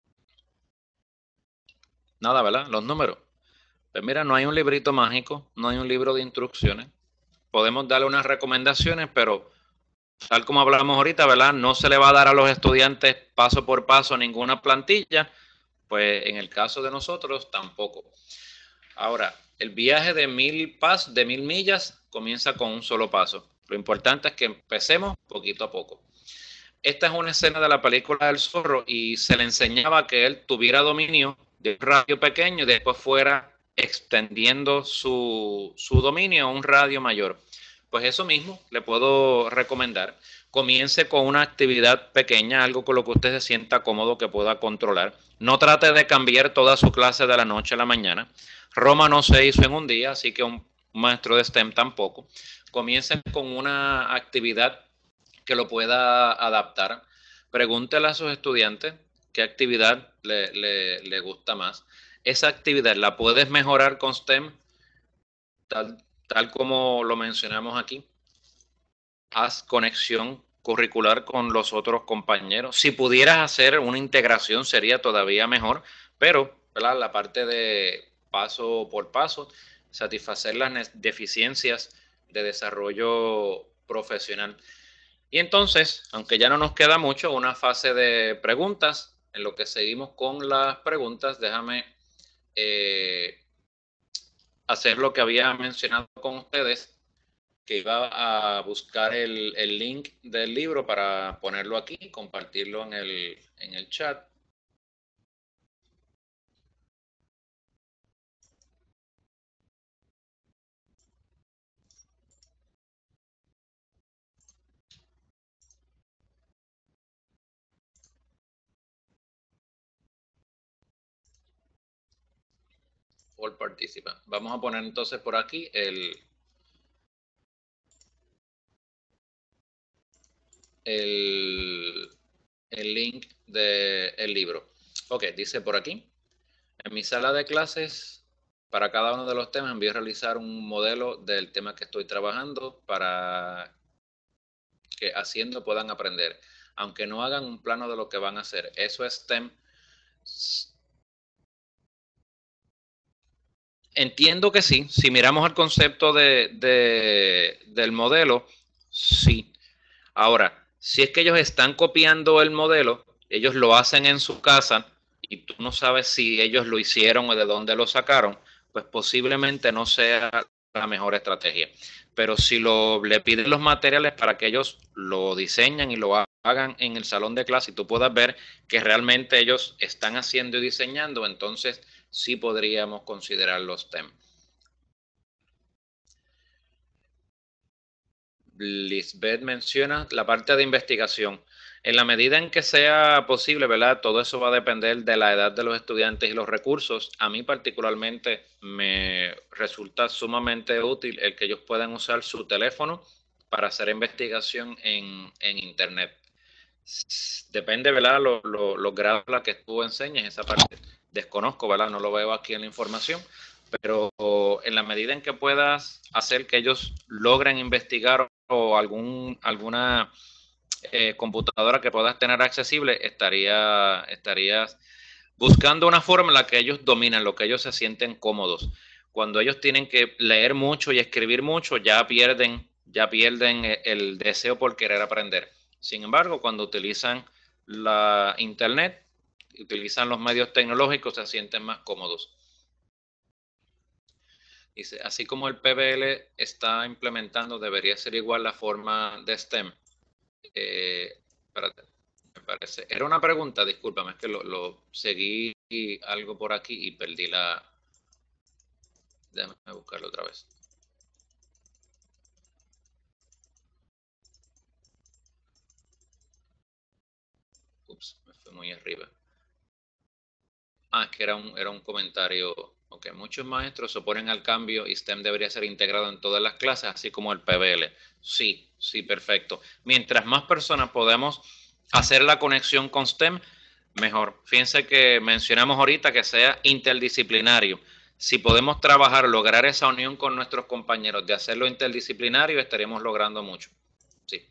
Nada, ¿verdad? Los números. Pues mira, no hay un librito mágico, no hay un libro de instrucciones. Podemos darle unas recomendaciones, pero tal como hablamos ahorita, ¿verdad? No se le va a dar a los estudiantes paso por paso ninguna plantilla, pues en el caso de nosotros tampoco. Ahora, el viaje de 1000 millas comienza con un solo paso. Lo importante es que empecemos poquito a poco. Esta es una escena de la película del zorro y se le enseñaba que él tuviera dominio de un radio pequeño y después fuera extendiendo su dominio a un radio mayor. Pues eso mismo le puedo recomendar. Comience con una actividad pequeña, algo con lo que usted se sienta cómodo, que pueda controlar. No trate de cambiar toda su clase de la noche a la mañana. Roma no se hizo en un día, así que un maestro de STEM tampoco. Comience con una actividad que lo pueda adaptar. Pregúntele a sus estudiantes qué actividad le gusta más. Esa actividad la puedes mejorar con STEM, tal como lo mencionamos aquí. Haz conexión curricular con los otros compañeros. Si pudieras hacer una integración sería todavía mejor, pero ¿verdad? La parte de paso por paso, satisfacer las deficiencias de desarrollo profesional. Y entonces, aunque ya no nos queda mucho, una fase de preguntas. En lo que seguimos con las preguntas, déjame hacer lo que había mencionado con ustedes, que iba a buscar el link del libro para ponerlo aquí, compartirlo en el chat. All participant. Vamos a poner entonces por aquí el link del libro. Ok, dice por aquí. En mi sala de clases, para cada uno de los temas, envío a realizar un modelo del tema que estoy trabajando para que haciendo puedan aprender, aunque no hagan un plano de lo que van a hacer. Eso es STEM. Entiendo que sí. Si miramos el concepto del modelo, sí. Ahora, si es que ellos están copiando el modelo, ellos lo hacen en su casa y tú no sabes si ellos lo hicieron o de dónde lo sacaron, pues posiblemente no sea la mejor estrategia. Pero si le piden los materiales para que ellos lo diseñan y lo hagan en el salón de clase y tú puedas ver que realmente ellos están haciendo y diseñando, entonces sí podríamos considerar los TEM. Lisbeth menciona la parte de investigación. En la medida en que sea posible, ¿verdad? Todo eso va a depender de la edad de los estudiantes y los recursos. A mí particularmente me resulta sumamente útil el que ellos puedan usar su teléfono para hacer investigación en Internet. Depende, ¿verdad? Los grados a la que tú enseñes esa parte. desconozco, ¿verdad? No lo veo aquí en la información, pero en la medida en que puedas hacer que ellos logren investigar o alguna computadora que puedas tener accesible, estarías buscando una forma en la que ellos dominan, lo que ellos se sienten cómodos. Cuando ellos tienen que leer mucho y escribir mucho, ya pierden el deseo por querer aprender. Sin embargo, cuando utilizan la internet, utilizan los medios tecnológicos, se sienten más cómodos. Dice, así como el PBL está implementando, debería ser igual la forma de STEM. Espérate, me parece. Era una pregunta, discúlpame, es que lo seguí algo por aquí y perdí la. Déjame buscarlo otra vez. Ups, me fue muy arriba. Es que era un comentario. Ok, muchos maestros se oponen al cambio y STEM debería ser integrado en todas las clases, así como el PBL. Sí, sí, perfecto. Mientras más personas podemos hacer la conexión con STEM, mejor. Fíjense que mencionamos ahorita que sea interdisciplinario. Si podemos trabajar, lograr esa unión con nuestros compañeros de hacerlo interdisciplinario, estaremos logrando mucho. Sí.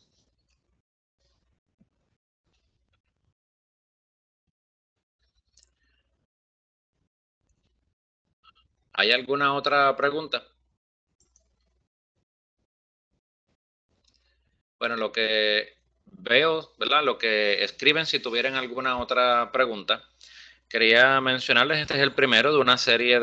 ¿Hay alguna otra pregunta? Bueno, lo que veo, ¿verdad? Lo que escriben, si tuvieran alguna otra pregunta, quería mencionarles, este es el primero de una serie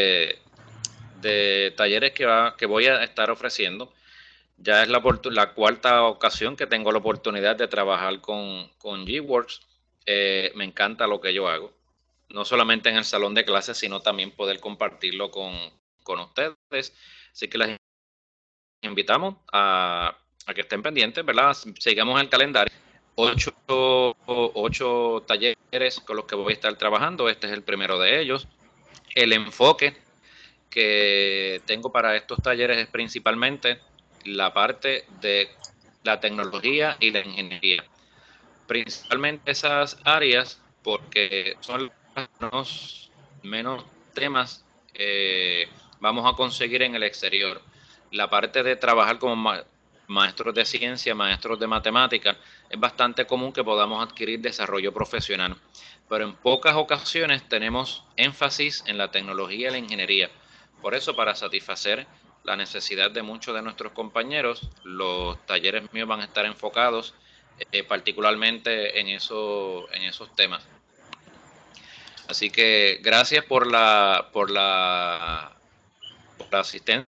de talleres que voy a estar ofreciendo. Ya es la cuarta ocasión que tengo la oportunidad de trabajar con GWorks. Me encanta lo que yo hago. No solamente en el salón de clases, sino también poder compartirlo con ustedes. Así que les invitamos a que estén pendientes, ¿verdad? Sigamos el calendario. Ocho talleres con los que voy a estar trabajando. Este es el primero de ellos. El enfoque que tengo para estos talleres es principalmente la parte de la tecnología y la ingeniería. Principalmente esas áreas porque son los menos temas vamos a conseguir en el exterior. La parte de trabajar como maestros de ciencia, maestros de matemáticas, es bastante común que podamos adquirir desarrollo profesional, pero en pocas ocasiones tenemos énfasis en la tecnología y la ingeniería. Por eso, para satisfacer la necesidad de muchos de nuestros compañeros, los talleres míos van a estar enfocados particularmente en esos temas. Así que gracias por la asistencia